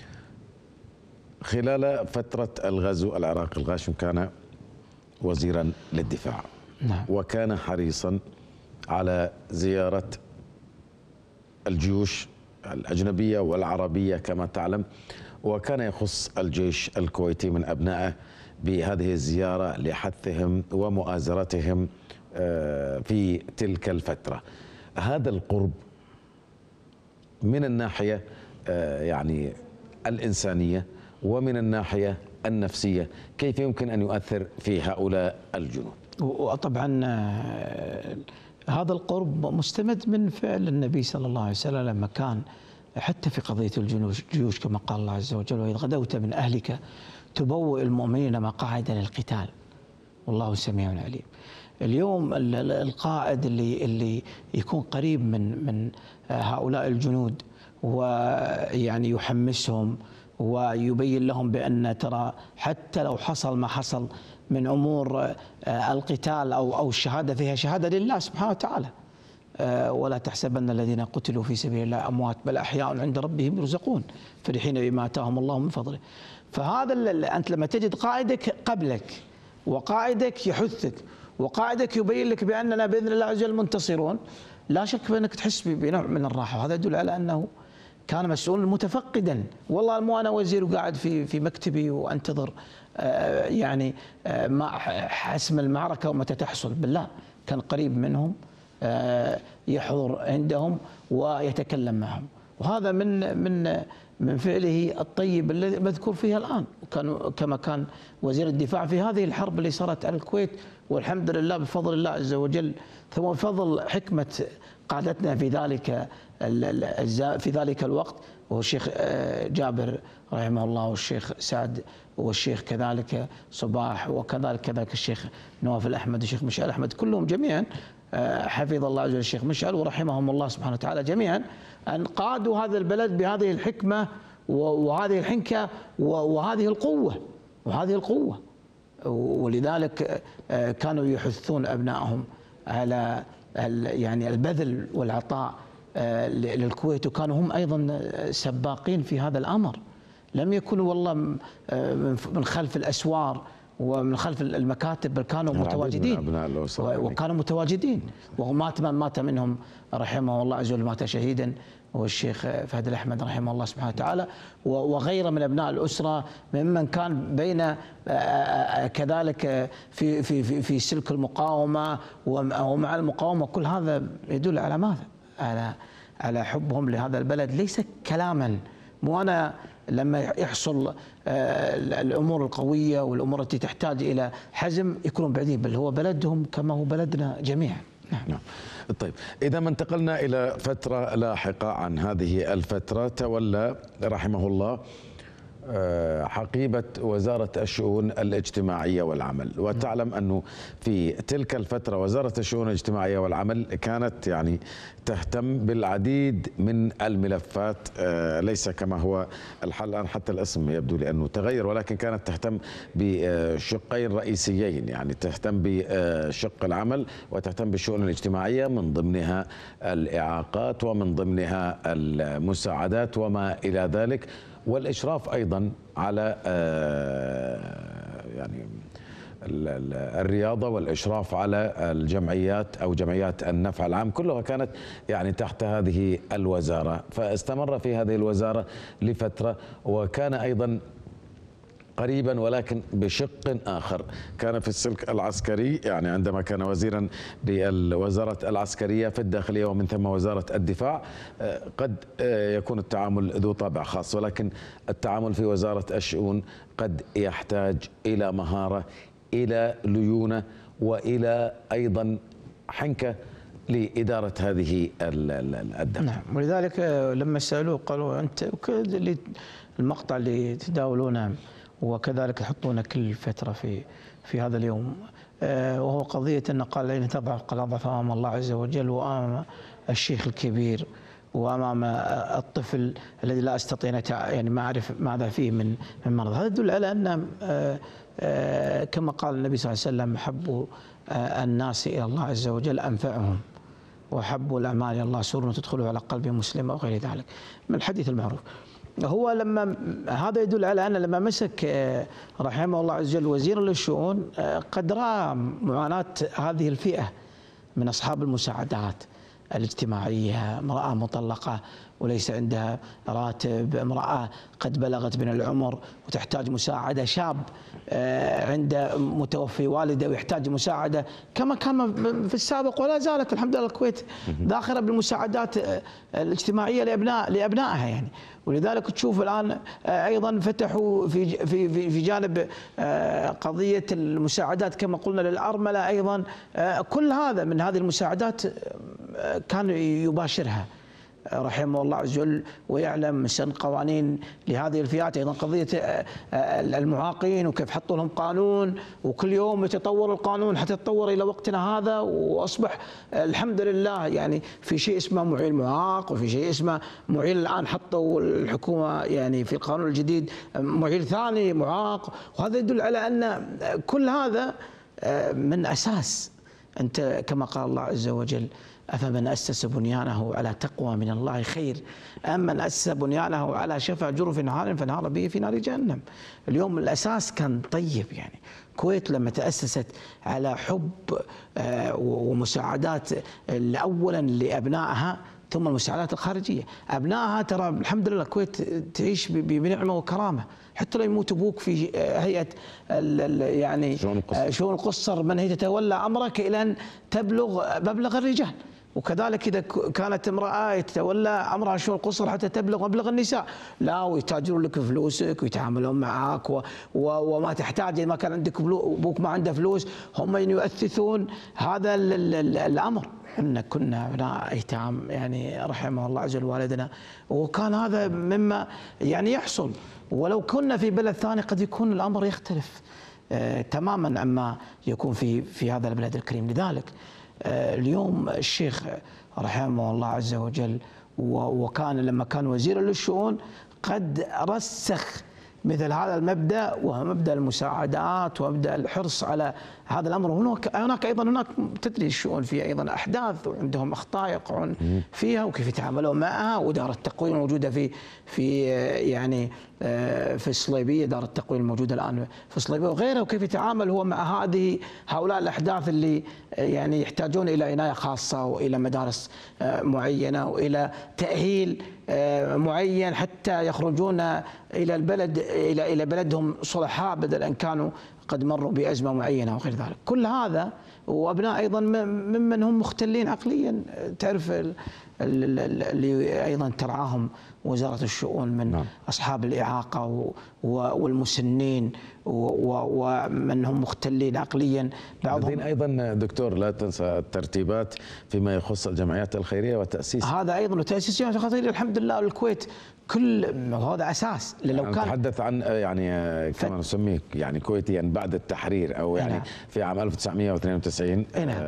خلال فترة الغزو العراقي الغاشم كان وزيرا للدفاع. نعم. وكان حريصا على زيارة الجيوش الأجنبية والعربية كما تعلم، وكان يخص الجيش الكويتي من أبنائه بهذه الزيارة لحثهم ومؤازرتهم في تلك الفترة. هذا القرب من الناحية يعني الإنسانية ومن الناحية النفسية كيف يمكن أن يؤثر في هؤلاء الجنود؟ وطبعا هذا القرب مستمد من فعل النبي صلى الله عليه وسلم لما كان حتى في قضية الجيوش كما قال الله عز وجل: وإذ غدوت من أهلك تبوئ المؤمنين مقاعد للقتال والله سميع عليم. اليوم القائد اللي يكون قريب من هؤلاء الجنود ويعني يحمسهم ويبين لهم بأن ترى حتى لو حصل ما حصل من أمور القتال أو الشهادة فيها شهادة لله سبحانه وتعالى، ولا تحسبن الذين قتلوا في سبيل الله أموات بل أحياء عند ربهم يرزقون فرحين بما آتاهم الله من فضله. فهذا أنت لما تجد قائدك قبلك وقائدك يحثك وقائدك يبين لك بأننا بإذن الله عز وجل منتصرون، لا شك بأنك تحس بنوع من الراحة، وهذا يدل على أنه كان مسؤولا متفقدا. والله مو أنا وزير وقاعد في مكتبي وأنتظر يعني حسم المعركة ومتى تحصل، بالله كان قريب منهم، يحضر عندهم ويتكلم معهم، وهذا من فعله الطيب الذي مذكور فيها الآن. كما كان وزير الدفاع في هذه الحرب اللي صارت على الكويت، والحمد لله بفضل الله عز وجل ثم بفضل حكمة قادتنا في ذلك الوقت، وهو الشيخ جابر رحمه الله والشيخ سعد والشيخ كذلك صباح وكذلك الشيخ نواف الأحمد والشيخ مشعل أحمد، كلهم جميعا حفظ الله عز وجل الشيخ مشعل ورحمهم الله سبحانه وتعالى جميعا، أن قادوا هذا البلد بهذه الحكمة وهذه الحنكة وهذه القوة. ولذلك كانوا يحثون أبنائهم على يعني البذل والعطاء للكويت، وكانوا هم أيضا سباقين في هذا الأمر، لم يكونوا والله من خلف الأسوار ومن خلف المكاتب، بل كانوا متواجدين وكانوا متواجدين. ومات منهم رحمه الله عز وجل مات شهيدا هو الشيخ فهد الأحمد رحمه الله سبحانه وتعالى، وغيره من أبناء الأسرة ممن كان بين كذلك في سلك المقاومة ومع المقاومة. كل هذا يدل على ماذا؟ على حبهم لهذا البلد، ليس كلاما. مو أنا لما يحصل الأمور القوية والأمور التي تحتاج إلى حزم يكونون بعيدين، بل هو بلدهم كما هو بلدنا جميعا. نعم. طيب، إذا ما انتقلنا إلى فترة لاحقة عن هذه الفترة، تولى رحمه الله حقيبة وزارة الشؤون الاجتماعية والعمل، وتعلم أنه في تلك الفترة وزارة الشؤون الاجتماعية والعمل كانت يعني تهتم بالعديد من الملفات، ليس كما هو الحال الآن، حتى الاسم يبدو لي أنه تغير، ولكن كانت تهتم بشقين رئيسيين، يعني تهتم بشق العمل وتهتم بالشؤون الاجتماعية، من ضمنها الإعاقات ومن ضمنها المساعدات وما إلى ذلك، والإشراف أيضا على يعني الرياضة والإشراف على الجمعيات أو جمعيات النفع العام، كلها كانت يعني تحت هذه الوزارة. فاستمر في هذه الوزارة لفترة، وكان أيضا قريبا ولكن بشق آخر، كان في السلك العسكري، يعني عندما كان وزيرا للوزارة العسكرية في الداخلية ومن ثم وزارة الدفاع، قد يكون التعامل ذو طابع خاص، ولكن التعامل في وزارة الشؤون قد يحتاج إلى مهارة، إلى ليونة، وإلى أيضا حنكة لإدارة هذه الدفع. نعم، ولذلك لما سألوه قالوا أنت المقطع اللي تداولونه وكذلك يحطونه كل فترة في هذا اليوم، وهو قضية أن قال لين تضعف قال أضعف أمام الله عز وجل وأمام الشيخ الكبير وأمام الطفل الذي لا أستطيع يعني ما أعرف ماذا فيه من مرض. هذا يدل على أن كما قال النبي صلى الله عليه وسلم حب الناس إلى الله عز وجل أنفعهم، وحب الأعمال إلى الله سرور تدخله على قلب مسلم وغير ذلك من الحديث المعروف. هو لما هذا يدل على أن لما مسك رحمه الله عز وجل وزير للشؤون قد رأى معاناة هذه الفئة من أصحاب المساعدات الاجتماعية، امرأة مطلقة وليس عندها راتب، امرأة قد بلغت من العمر وتحتاج مساعدة، شاب عنده متوفي والده ويحتاج مساعدة، كما كان في السابق ولا زالت الحمد لله الكويت ذاخرة بالمساعدات الاجتماعية لأبنائها يعني. ولذلك تشوف الآن أيضا فتحوا في جانب قضية المساعدات كما قلنا للأرملة أيضا، كل هذا من هذه المساعدات كان يباشرها رحمه الله عز وجل، ويعلم سن قوانين لهذه الفئات، ايضا قضيه المعاقين وكيف حطوا لهم قانون، وكل يوم يتطور القانون حتى تطور الى وقتنا هذا، واصبح الحمد لله يعني في شيء اسمه معيل معاق، وفي شيء اسمه معيل الان حطوا الحكومه يعني في القانون الجديد معيل ثاني معاق، وهذا يدل على ان كل هذا من اساس أنت كما قال الله عز وجل: أفمن أسس بنيانه على تقوى من الله خير أم من أسس بنيانه على شفا جرف نهار فانهار به في نار جهنم. اليوم الأساس كان طيب، يعني الكويت لما تأسست على حب ومساعدات أولا لأبنائها ثم المساعدات الخارجية. أبنائها ترى الحمد لله الكويت تعيش بنعمة وكرامة، حتى لو يموت أبوك في هيئة يعني شؤون القصر من هي تتولى أمرك إلى أن تبلغ مبلغ الرجال، وكذلك إذا كانت امرأة يتولى أمرها شؤون القصر حتى تبلغ مبلغ النساء، لا ويتاجرون لك فلوسك ويتعاملون معك وما تحتاج. إذا ما كان عندك أبوك ما عنده فلوس هم يؤثثون هذا الأمر. احنا كنا ابناء ايتام يعني رحمه الله عز وجل والدنا، وكان هذا مما يعني يحصل. ولو كنا في بلد ثاني قد يكون الامر يختلف تماما عما يكون في هذا البلد الكريم. لذلك اليوم الشيخ رحمه الله عز وجل وكان لما كان وزيرا للشؤون قد رسخ مثل هذا المبدأ، وهو مبدأ المساعدات ومبدأ الحرص على هذا الأمر. هناك أيضا تدري الشؤون فيها أيضا أحداث وعندهم أخطاء يقعون فيها وكيف يتعاملون معها، ودار التقويم موجودة في يعني في الصليبية، دار التقويم الموجودة الآن في الصليبية وغيرها، وكيف يتعامل هو مع هؤلاء الأحداث اللي يعني يحتاجون إلى عناية خاصة وإلى مدارس معينة وإلى تأهيل معين حتى يخرجون إلى البلد إلى بلدهم صلحاء بدل أن كانوا قد مروا بأزمة معينة وغير ذلك. كل هذا وأبناء أيضا ممن هم مختلين عقليا، تعرف اللي أيضا ترعاهم وزارة الشؤون من أصحاب الإعاقة والمسنين ومن هم مختلين عقليا بعضهم. أيضا دكتور لا تنسى الترتيبات فيما يخص الجمعيات الخيرية وتأسيسها. هذا أيضا وتأسيس الجمعيات الخيرية الحمد لله. الكويت كل هذا أساس. لو كان نتحدث عن يعني كما نسميه يعني كويتيا بعد التحرير أو يعني في عام 1992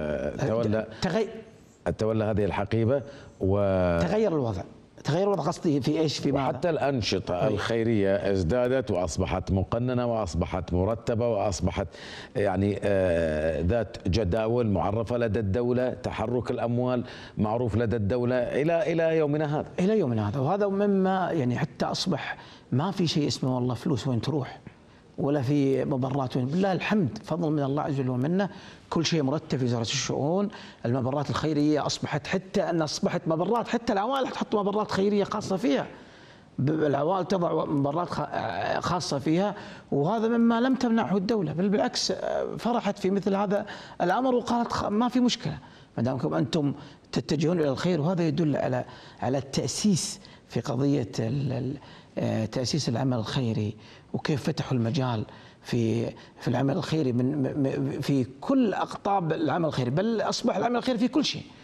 تولى هذه الحقيبة تغير الوضع. قصدي في ايش؟ في ماذا؟ حتى الأنشطة الخيرية ازدادت وأصبحت مقننة وأصبحت مرتبة وأصبحت يعني ذات جداول معرفة لدى الدولة، تحرك الأموال معروف لدى الدولة إلى يومنا هذا. وهذا مما يعني حتى أصبح ما في شيء اسمه والله فلوس وين تروح ولا في مبرات وين. بالله الحمد، فضل من الله عز وجل ومنه، كل شيء مرتب في وزارة الشؤون. المبرات الخيرية أصبحت أصبحت مبرات، حتى العوائل تحط مبرات خيرية خاصة فيها، العوائل تضع مبرات خاصة فيها، وهذا مما لم تمنعه الدولة، بل بالعكس فرحت في مثل هذا الأمر وقالت ما في مشكلة ما دامكم أنتم تتجهون إلى الخير. وهذا يدل على التأسيس في قضية تأسيس العمل الخيري، وكيف فتحوا المجال في العمل الخيري في كل أقطاب العمل الخيري، بل أصبح العمل الخيري في كل شيء.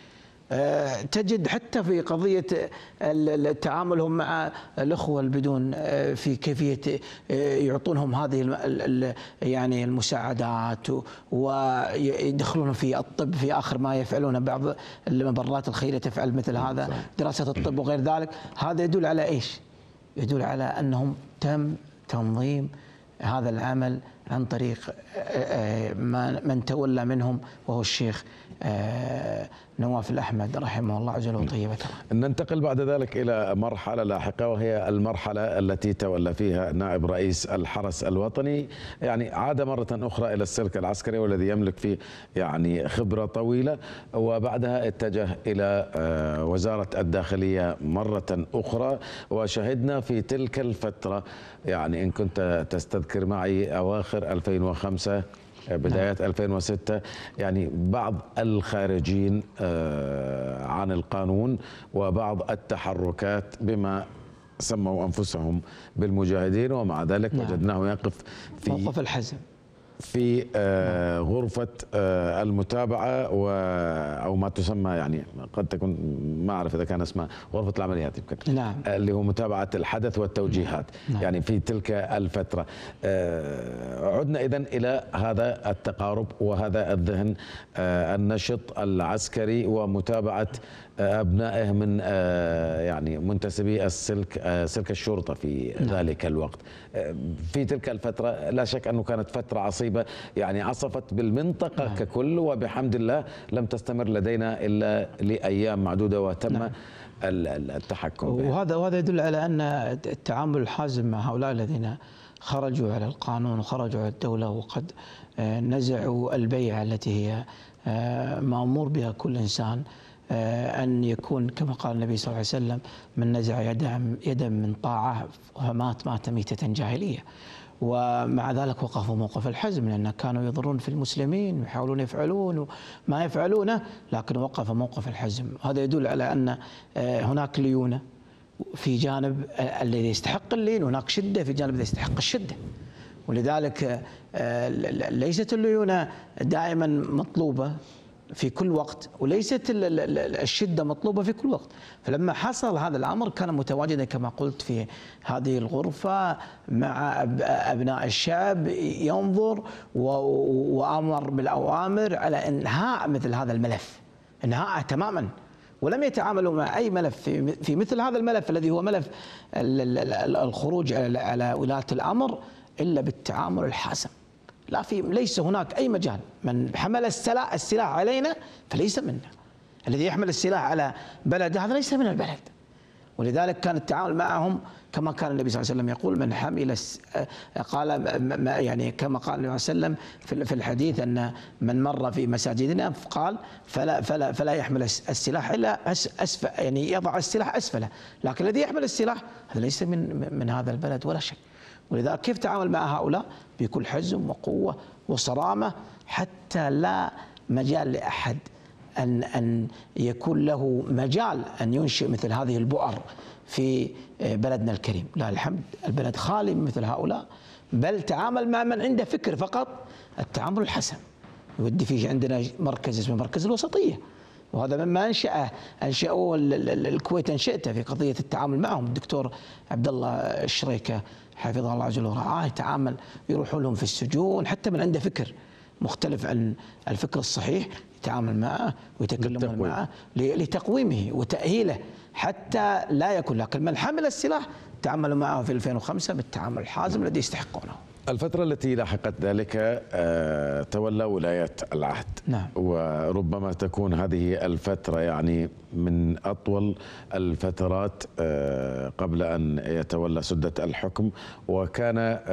تجد حتى في قضية تعاملهم مع الأخوة بدون في كيفية يعطونهم هذه يعني المساعدات ويدخلون في الطب في آخر ما يفعلون. بعض المبرات الخيرية تفعل مثل هذا، دراسة الطب وغير ذلك. هذا يدل على إيش؟ يدل على أنهم تم تنظيم هذا العمل عن طريق من تولى منهم وهو الشيخ نواف الأحمد رحمه الله عز وجل وطيبة. ننتقل بعد ذلك إلى مرحلة لاحقة، وهي المرحلة التي تولى فيها نائب رئيس الحرس الوطني، يعني عاد مرة أخرى إلى السلك العسكري والذي يملك فيه يعني خبرة طويلة، وبعدها اتجه إلى وزارة الداخلية مرة أخرى. وشهدنا في تلك الفترة يعني إن كنت تستذكر معي أواخر 2005 بدايات 2006 يعني بعض الخارجين عن القانون وبعض التحركات بما سموا أنفسهم بالمجاهدين، ومع ذلك وجدناه يقف في موقف الحزم في غرفة المتابعة أو ما تسمى يعني قد تكون ما أعرف إذا كان اسمها غرفة العمليات يمكن. نعم. اللي هو متابعة الحدث والتوجيهات. نعم. يعني في تلك الفترة عدنا إذن إلى هذا التقارب وهذا الذهن النشط العسكري ومتابعة أبنائه من يعني منتسبي سلك الشرطة في ذلك الوقت. في تلك الفترة لا شك أنه كانت فترة عصيبة مصيبة يعني عصفت بالمنطقة ككل، وبحمد الله لم تستمر لدينا إلا لأيام معدودة وتم التحكم بها. وهذا يدل على أن التعامل الحازم مع هؤلاء الذين خرجوا على القانون وخرجوا على الدولة وقد نزعوا البيعة التي هي مأمور بها كل إنسان، أن يكون كما قال النبي صلى الله عليه وسلم: من نزع يدا من طاعة مات ميتة جاهلية. ومع ذلك وقفوا موقف الحزم، لأن كانوا يضرون في المسلمين ويحاولون يفعلون ما يفعلونه، لكن وقف موقف الحزم. هذا يدل على أن هناك ليونة في جانب الذي يستحق اللين، وهناك شدة في جانب الذي يستحق الشدة. ولذلك ليست الليونة دائما مطلوبة في كل وقت، وليست الشدة مطلوبة في كل وقت. فلما حصل هذا الأمر كان متواجدا كما قلت في هذه الغرفة مع أبناء الشعب، ينظر وأمر بالأوامر على إنهاء مثل هذا الملف، إنهاءه تماما. ولم يتعاملوا مع أي ملف في مثل هذا الملف الذي هو ملف الخروج على ولاة الأمر إلا بالتعامل الحاسم. ليس هناك أي مجال. من حمل السلاح علينا فليس منا. الذي يحمل السلاح على بلد هذا ليس من البلد. ولذلك كان التعامل معهم كما كان النبي صلى الله عليه وسلم يقول: من حمل قال يعني كما قال النبي صلى الله عليه وسلم في الحديث أن من مر في مساجدنا قال فلا يحمل السلاح إلا أسفل، يعني يضع السلاح أسفله. لكن الذي يحمل السلاح هذا ليس من هذا البلد ولا شيء. ولذلك كيف تعامل مع هؤلاء؟ بكل حزم وقوة وصرامة، حتى لا مجال لأحد أن يكون له مجال أن ينشئ مثل هذه البؤر في بلدنا الكريم. لا الحمد، البلد خالي من مثل هؤلاء، بل تعامل مع من عنده فكر فقط التعامل الحسن. يودي فيه عندنا مركز اسمه مركز الوسطية، وهذا مما أنشأوه الكويت، أنشأته في قضية التعامل معهم. الدكتور عبد الله الشريكة حفظه الله عز وجل ورعاه يتعامل، يروحوا لهم في السجون حتى من عنده فكر مختلف عن الفكر الصحيح، يتعامل معه ويتكلمون معه لتقويمه وتأهيله حتى لا يكون. لكن من حمل السلاح تعاملوا معه في 2005 بالتعامل الحازم الذي يستحقونه. الفترة التي لاحقت ذلك تولى ولاية العهد. نعم. وربما تكون هذه الفترة يعني من أطول الفترات قبل أن يتولى سدة الحكم، وكان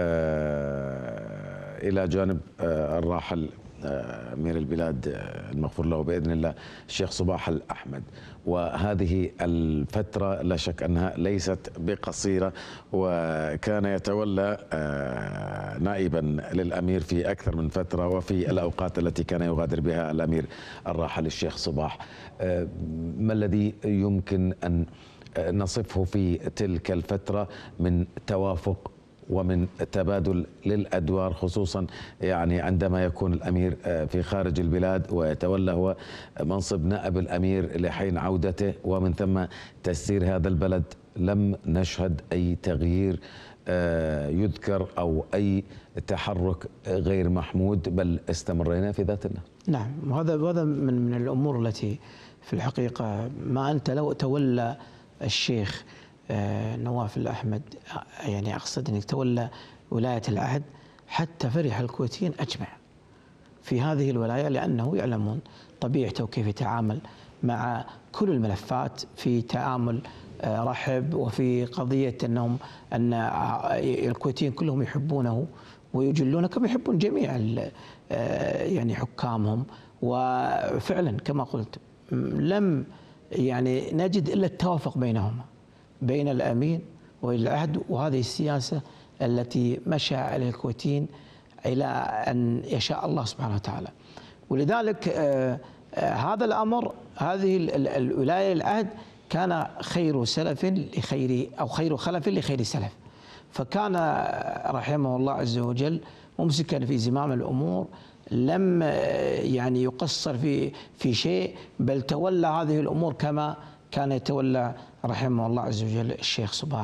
إلى جانب الراحل أمير البلاد المغفور له بإذن الله الشيخ صباح الأحمد. وهذه الفترة لا شك أنها ليست بقصيرة، وكان يتولى نائبا للأمير في أكثر من فترة وفي الأوقات التي كان يغادر بها الأمير الراحل الشيخ صباح. ما الذي يمكن أن نصفه في تلك الفترة من توافق ومن تبادل للأدوار، خصوصا يعني عندما يكون الأمير في خارج البلاد ويتولى هو منصب نائب الأمير لحين عودته، ومن ثم تسيير هذا البلد؟ لم نشهد أي تغيير يذكر أو أي تحرك غير محمود، بل استمرينا في ذات الله. نعم، وهذا من الأمور التي في الحقيقة ما أنت لو تولى الشيخ نواف الأحمد، يعني أقصد أن تولى ولاية العهد، حتى فرح الكويتيين أجمع في هذه الولاية، لأنه يعلمون طبيعته وكيف يتعامل مع كل الملفات في تعامل رحب، وفي قضية أن الكويتيين كلهم يحبونه ويجلونه كما يحبون جميع يعني حكامهم. وفعلا كما قلت لم يعني نجد إلا التوافق بينهما، بين الأمين والعهد، وهذه السياسة التي مشى عليها الكويتيين إلى أن يشاء الله سبحانه وتعالى. ولذلك هذا الأمر، هذه الولاية العهد كان خير سلف لخير، أو خير خلف لخير سلف. فكان رحمه الله عز وجل ممسكا في زمام الأمور، لم يعني يقصر في شيء، بل تولى هذه الأمور كما كان يتولى رحمه الله عز وجل الشيخ صباح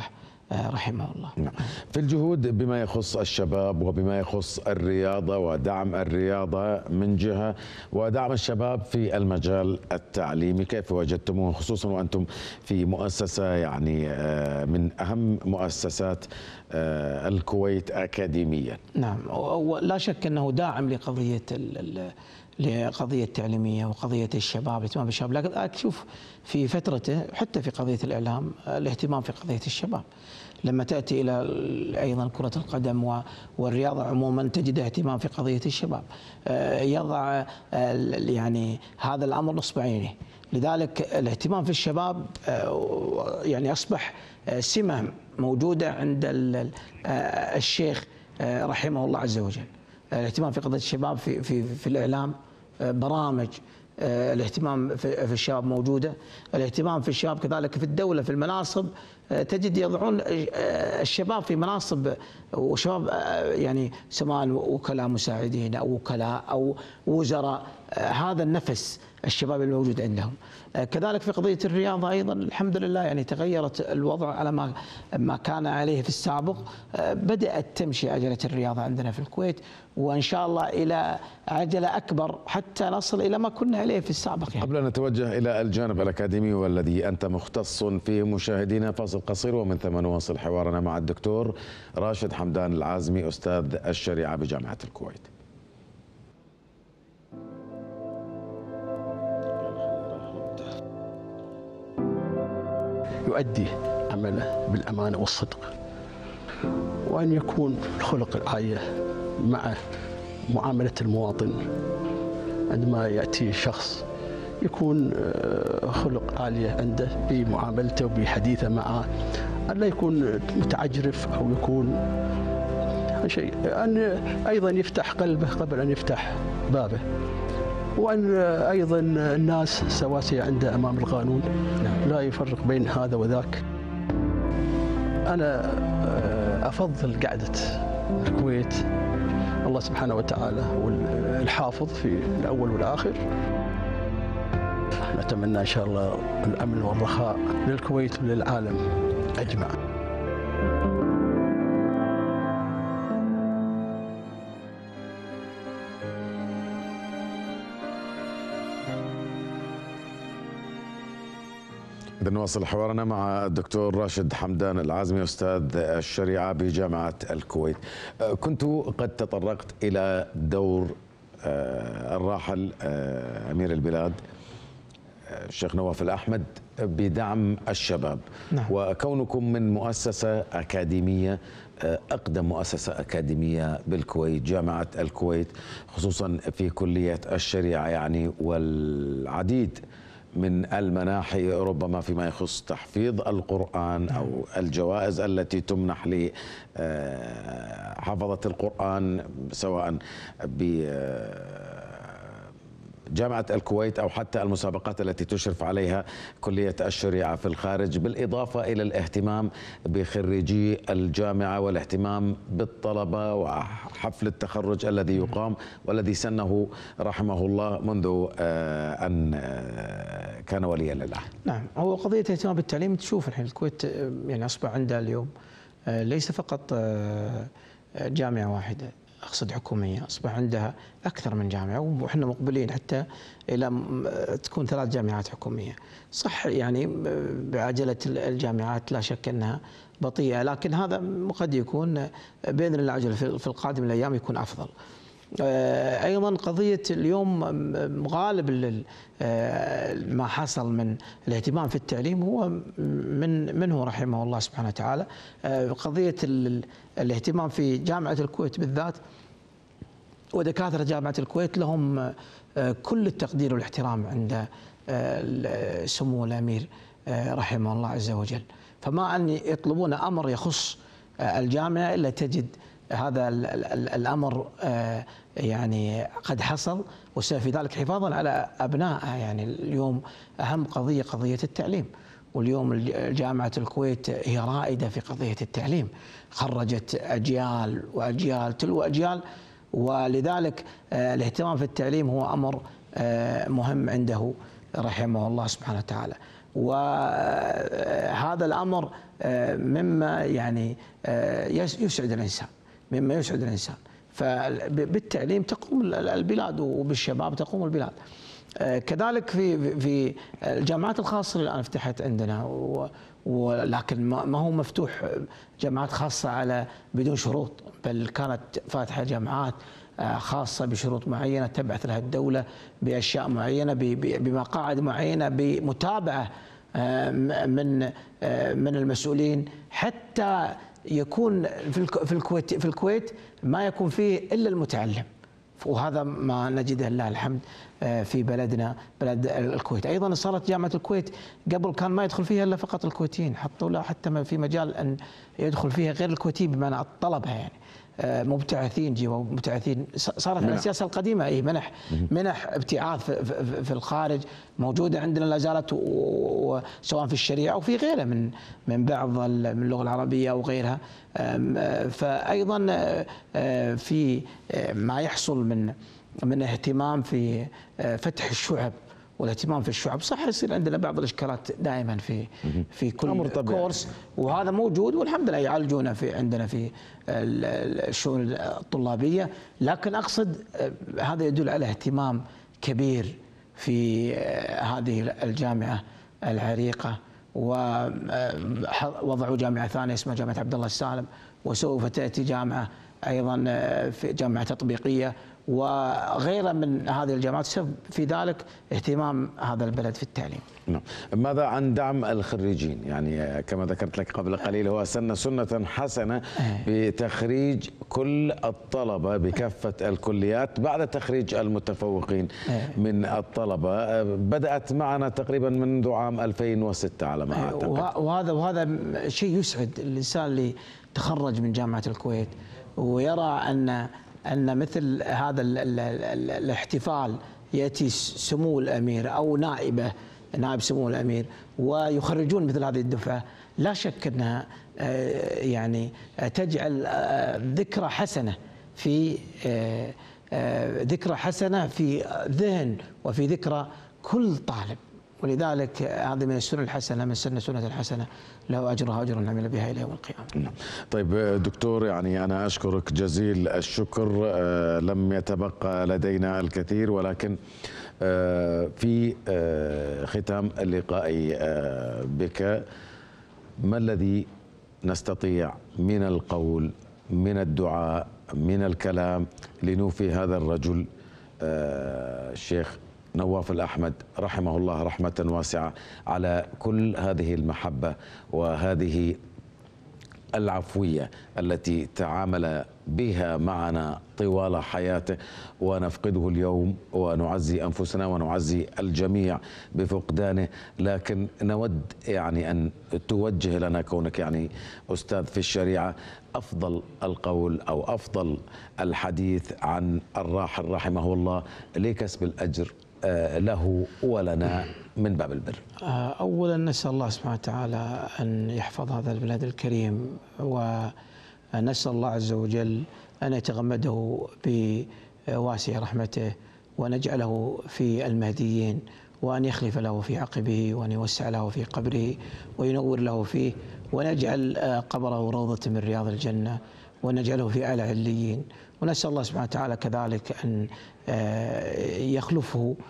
رحمه الله. في الجهود بما يخص الشباب وبما يخص الرياضة ودعم الرياضة من جهة ودعم الشباب في المجال التعليمي، كيف وجدتموه خصوصا وأنتم في مؤسسة يعني من أهم مؤسسات الكويت أكاديميا؟ نعم، لا شك أنه داعم لقضية تعليمية وقضية الشباب، الاهتمام بالشباب، لكن أشوف في فترته حتى في قضية الإعلام الاهتمام في قضية الشباب. لما تأتي إلى أيضا كرة القدم والرياضة عموما تجد اهتمام في قضية الشباب، يضع يعني هذا الأمر نصب عينه. لذلك الاهتمام في الشباب يعني أصبح سمة موجودة عند الشيخ رحمه الله عز وجل. الاهتمام في قضية الشباب في الإعلام، برامج الاهتمام في الشباب موجودة، الاهتمام في الشباب كذلك في الدولة في المناصب، تجد يضعون الشباب في مناصب، وشباب يعني سواء وكلاء مساعدين أو وكلاء أو وزراء، هذا النفس الشباب الموجود عندهم. كذلك في قضية الرياضة أيضا الحمد لله يعني تغيرت الوضع على ما كان عليه في السابق، بدأت تمشي عجلة الرياضة عندنا في الكويت، وإن شاء الله إلى عجلة أكبر حتى نصل إلى ما كنا عليه في السابق يعني. قبل أن نتوجه إلى الجانب الأكاديمي والذي أنت مختص فيه، مشاهدينا فاصل قصير ومن ثم نواصل حوارنا مع الدكتور راشد حمدان العازمي أستاذ الشريعة بجامعة الكويت. يؤدي عمله بالأمانة والصدق، وأن يكون الخلق العالية مع معاملة المواطن. عندما يأتي شخص يكون خلق عالية عنده بمعاملته وبحديثه معه، أن لا يكون متعجرف أو يكون شيء، أن أيضا يفتح قلبه قبل أن يفتح بابه، وأن أيضا الناس سواسية عنده أمام القانون، لا يفرق بين هذا وذاك. أنا أفضل قعدة الكويت، الله سبحانه وتعالى هو الحافظ في الأول والآخر. نتمنى إن شاء الله الأمن والرخاء للكويت وللعالم أجمع. إذا نواصل حوارنا مع الدكتور راشد حمدان العازمي أستاذ الشريعة بجامعة الكويت. كنت قد تطرقت إلى دور الراحل أمير البلاد الشيخ نواف الأحمد بدعم الشباب. نعم. وكونكم من مؤسسة أكاديمية، أقدم مؤسسة أكاديمية بالكويت، جامعة الكويت، خصوصا في كلية الشريعة يعني، والعديد من المناحي ربما فيما يخص تحفيظ القرآن أو الجوائز التي تمنح لحفظة القرآن سواء بجامعة الكويت أو حتى المسابقات التي تشرف عليها كلية الشريعة في الخارج، بالإضافة إلى الاهتمام بخريجي الجامعة والاهتمام بالطلبة وحفل التخرج الذي يقام والذي سنه رحمه الله منذ أن كان وليا للعهد. نعم، هو قضية الاهتمام بالتعليم تشوف الحين الكويت يعني أصبح عندها اليوم ليس فقط جامعة واحدة، أقصد حكومية، أصبح عندها أكثر من جامعة، وإحنا مقبلين حتى إلى تكون 3 جامعات حكومية. صح يعني بعجلة الجامعات لا شك أنها بطيئة، لكن هذا قد يكون بإذن الله عجل في القادم الأيام يكون أفضل. أيضا قضية اليوم غالب ما حصل من الاهتمام في التعليم هو منه رحمه الله سبحانه وتعالى. قضية الاهتمام في جامعة الكويت بالذات ودكاترة جامعة الكويت لهم كل التقدير والاحترام عند سمو الأمير رحمه الله عز وجل. فما أن يطلبون أمر يخص الجامعة إلا تجد هذا الأمر يعني قد حصل، وفي ذلك حفاظا على أبنائها. يعني اليوم أهم قضية التعليم، واليوم جامعة الكويت هي رائدة في قضية التعليم، خرجت أجيال وأجيال تلو أجيال، ولذلك الاهتمام في التعليم هو أمر مهم عنده رحمه الله سبحانه وتعالى. وهذا الأمر مما يعني يسعد الإنسان، مما يسعد الإنسان. فبالتعليم تقوم البلاد وبالشباب تقوم البلاد. كذلك في الجامعات الخاصة اللي الآن فتحت عندنا، ولكن ما هو مفتوح جامعات خاصة على بدون شروط، بل كانت فاتحة جامعات خاصة بشروط معينة تبعث لها الدولة بأشياء معينة، بمقاعد معينة، بمتابعة من المسؤولين، حتى يكون في الكويت ما يكون فيه إلا المتعلم. وهذا ما نجده لله الحمد في بلدنا، بلد الكويت. أيضا صارت جامعة الكويت قبل كان ما يدخل فيها إلا فقط الكويتيين، حطوا له حتى ما في مجال أن يدخل فيها غير الكويتيين بمعنى الطلبة، يعني مبتعثين جوا مبتعثين. صارت على السياسة القديمة، أي منح ابتعاث في الخارج موجودة عندنا لا زالت، سواء في الشريعة أو في غيرها من بعض من اللغة العربية أو غيرها. فأيضا في ما يحصل من اهتمام في فتح الشعب والاهتمام في الشعب، صح يصير عندنا بعض الاشكالات دائما في كل كورس، وهذا موجود والحمد لله يعالجونه عندنا في الشؤون الطلابيه. لكن اقصد هذا يدل على اهتمام كبير في هذه الجامعه العريقه، ووضعوا جامعه ثانيه اسمها جامعه عبد الله السالم، وسوف تاتي جامعه ايضا في جامعه تطبيقيه وغيرها من هذه الجامعات. في ذلك اهتمام هذا البلد في التعليم. نعم. ماذا عن دعم الخريجين؟ يعني كما ذكرت لك قبل قليل هو سنة حسنة بتخريج كل الطلبة بكافة الكليات بعد تخريج المتفوقين من الطلبة. بدأت معنا تقريبا منذ عام 2006 على ما أعتقد. وهذا شيء يسعد الإنسان اللي تخرج من جامعة الكويت ويرى أن مثل هذا الاحتفال يأتي سمو الأمير أو نائب سمو الأمير ويخرجون مثل هذه الدفعة. لا شك أنها يعني تجعل ذكرى حسنة في ذهن وفي ذكرى كل طالب. ولذلك هذه من السنن الحسنة، من سنة الحسنة له أجرها أجر عمل بها إلى يوم القيامة. طيب دكتور، يعني أنا أشكرك جزيل الشكر. لم يتبقى لدينا الكثير، ولكن في ختام اللقاء بك، ما الذي نستطيع من القول، من الدعاء، من الكلام لنوفي هذا الرجل الشيخ نواف الأحمد رحمه الله رحمة واسعة على كل هذه المحبة وهذه العفوية التي تعامل بها معنا طوال حياته، ونفقده اليوم ونعزي أنفسنا ونعزي الجميع بفقدانه. لكن نود يعني أن توجه لنا، كونك يعني أستاذ في الشريعة، أفضل القول أو أفضل الحديث عن الراحل رحمه الله لكسب الأجر له ولنا من باب البر. أولا نسأل الله سبحانه وتعالى أن يحفظ هذا البلاد الكريم، ونسأل الله عز وجل أن يتغمده بواسع رحمته ونجعله في المهديين، وأن يخلف له في عقبه، وأن يوسع له في قبره وينور له فيه، ونجعل قبره روضة من رياض الجنة، ونجعله في أعلى عليين. ونسأل الله سبحانه وتعالى كذلك أن يخلفه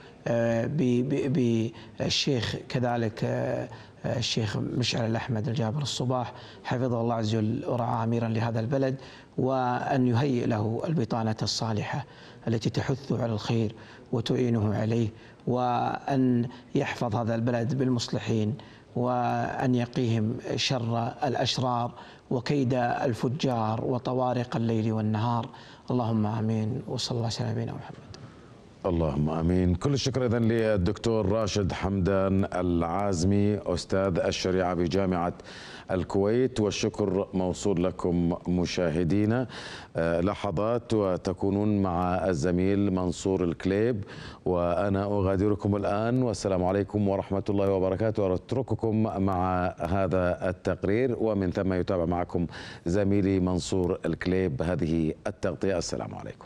بالشيخ كذلك الشيخ مشعل الأحمد الجابر الصباح حفظه الله عز وجل ورعاه أميرا لهذا البلد، وأن يهيئ له البطانة الصالحة التي تحثه على الخير وتعينه عليه، وأن يحفظ هذا البلد بالمصلحين، وأن يقيهم شر الأشرار وكيد الفجار وطوارق الليل والنهار. اللهم آمين، وصلى الله على نبينا محمد. اللهم امين. كل الشكر اذا للدكتور راشد حمدان العازمي استاذ الشريعه بجامعه الكويت، والشكر موصول لكم مشاهدينا. لحظات وتكونون مع الزميل منصور الكليب، وانا اغادركم الان، والسلام عليكم ورحمه الله وبركاته. واترككم مع هذا التقرير، ومن ثم يتابع معكم زميلي منصور الكليب هذه التغطيه. السلام عليكم.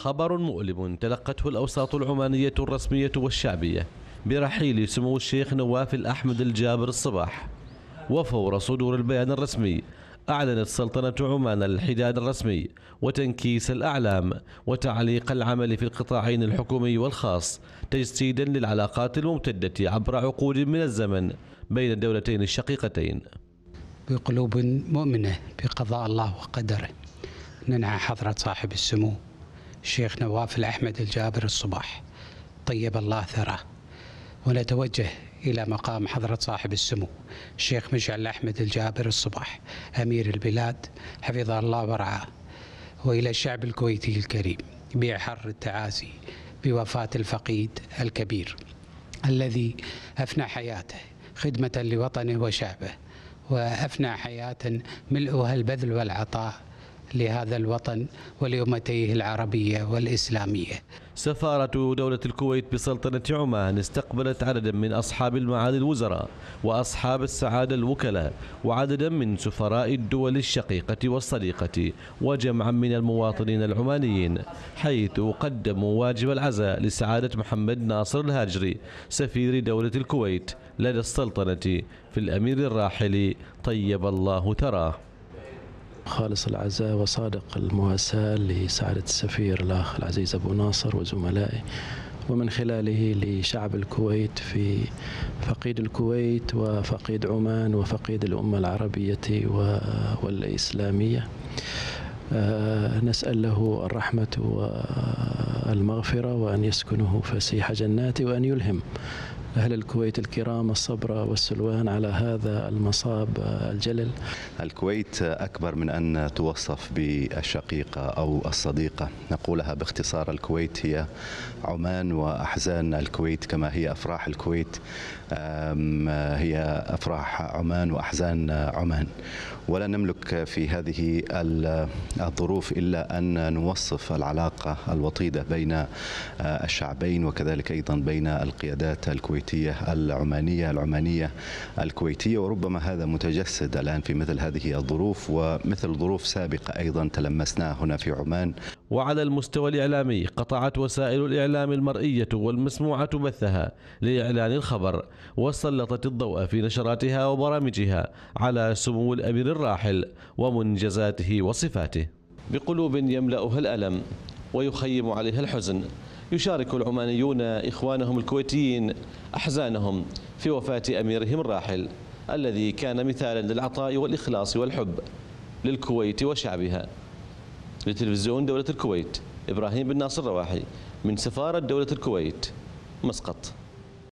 خبر مؤلم تلقته الأوساط العمانية الرسمية والشعبية برحيل سمو الشيخ نواف الأحمد الجابر الصباح. وفور صدور البيان الرسمي أعلنت سلطنة عمان الحداد الرسمي وتنكيس الأعلام وتعليق العمل في القطاعين الحكومي والخاص تجسيدا للعلاقات الممتدة عبر عقود من الزمن بين الدولتين الشقيقتين. بقلوب مؤمنة بقضاء الله وقدره ننعى حضرة صاحب السمو الشيخ نواف الأحمد الجابر الصباح طيب الله ثراه، ونتوجه إلى مقام حضرة صاحب السمو الشيخ مشعل أحمد الجابر الصباح أمير البلاد حفظه الله ورعاه، وإلى الشعب الكويتي الكريم بأحر التعازي بوفاة الفقيد الكبير الذي أفنى حياته خدمة لوطنه وشعبه، وأفنى حياة ملؤها البذل والعطاء لهذا الوطن ولأمتيه العربية والإسلامية. سفارة دولة الكويت بسلطنة عمان استقبلت عددا من أصحاب المعالي الوزراء وأصحاب السعادة الوكلاء وعددا من سفراء الدول الشقيقة والصديقة وجمعا من المواطنين العمانيين، حيث قدموا واجب العزاء لسعادة محمد ناصر الهاجري سفير دولة الكويت لدى السلطنة في الأمير الراحل طيب الله ثراه. خالص العزاء وصادق المواساة لسعادة السفير الأخ العزيز أبو ناصر وزملائه، ومن خلاله لشعب الكويت في فقيد الكويت وفقيد عمان وفقيد الأمة العربية والإسلامية. نسأل له الرحمة والمغفرة وأن يسكنه فسيح جناته، وأن يلهم أهل الكويت الكرام الصبر والسلوان على هذا المصاب الجلل. الكويت أكبر من أن توصف بالشقيقة أو الصديقة، نقولها باختصار الكويت هي عمان وأحزان الكويت كما هي أفراح الكويت هي أفراح عمان وأحزان عمان، ولا نملك في هذه الظروف إلا أن نوصف العلاقة الوطيدة بين الشعبين وكذلك أيضا بين القيادات الكويتية العمانية الكويتية، وربما هذا متجسد الآن في مثل هذه الظروف ومثل ظروف سابقة أيضا تلمسناها هنا في عمان. وعلى المستوى الإعلامي قطعت وسائل الإعلام المرئية والمسموعة بثها لإعلان الخبر، وسلطت الضوء في نشراتها وبرامجها على سمو الأمير الراحل ومنجزاته وصفاته. بقلوب يملأها الألم ويخيم عليها الحزن، يشارك العمانيون إخوانهم الكويتيين أحزانهم في وفاة أميرهم الراحل الذي كان مثالا للعطاء والإخلاص والحب للكويت وشعبها. لتلفزيون دولة الكويت، إبراهيم بن ناصر رواحي من سفارة دولة الكويت، مسقط.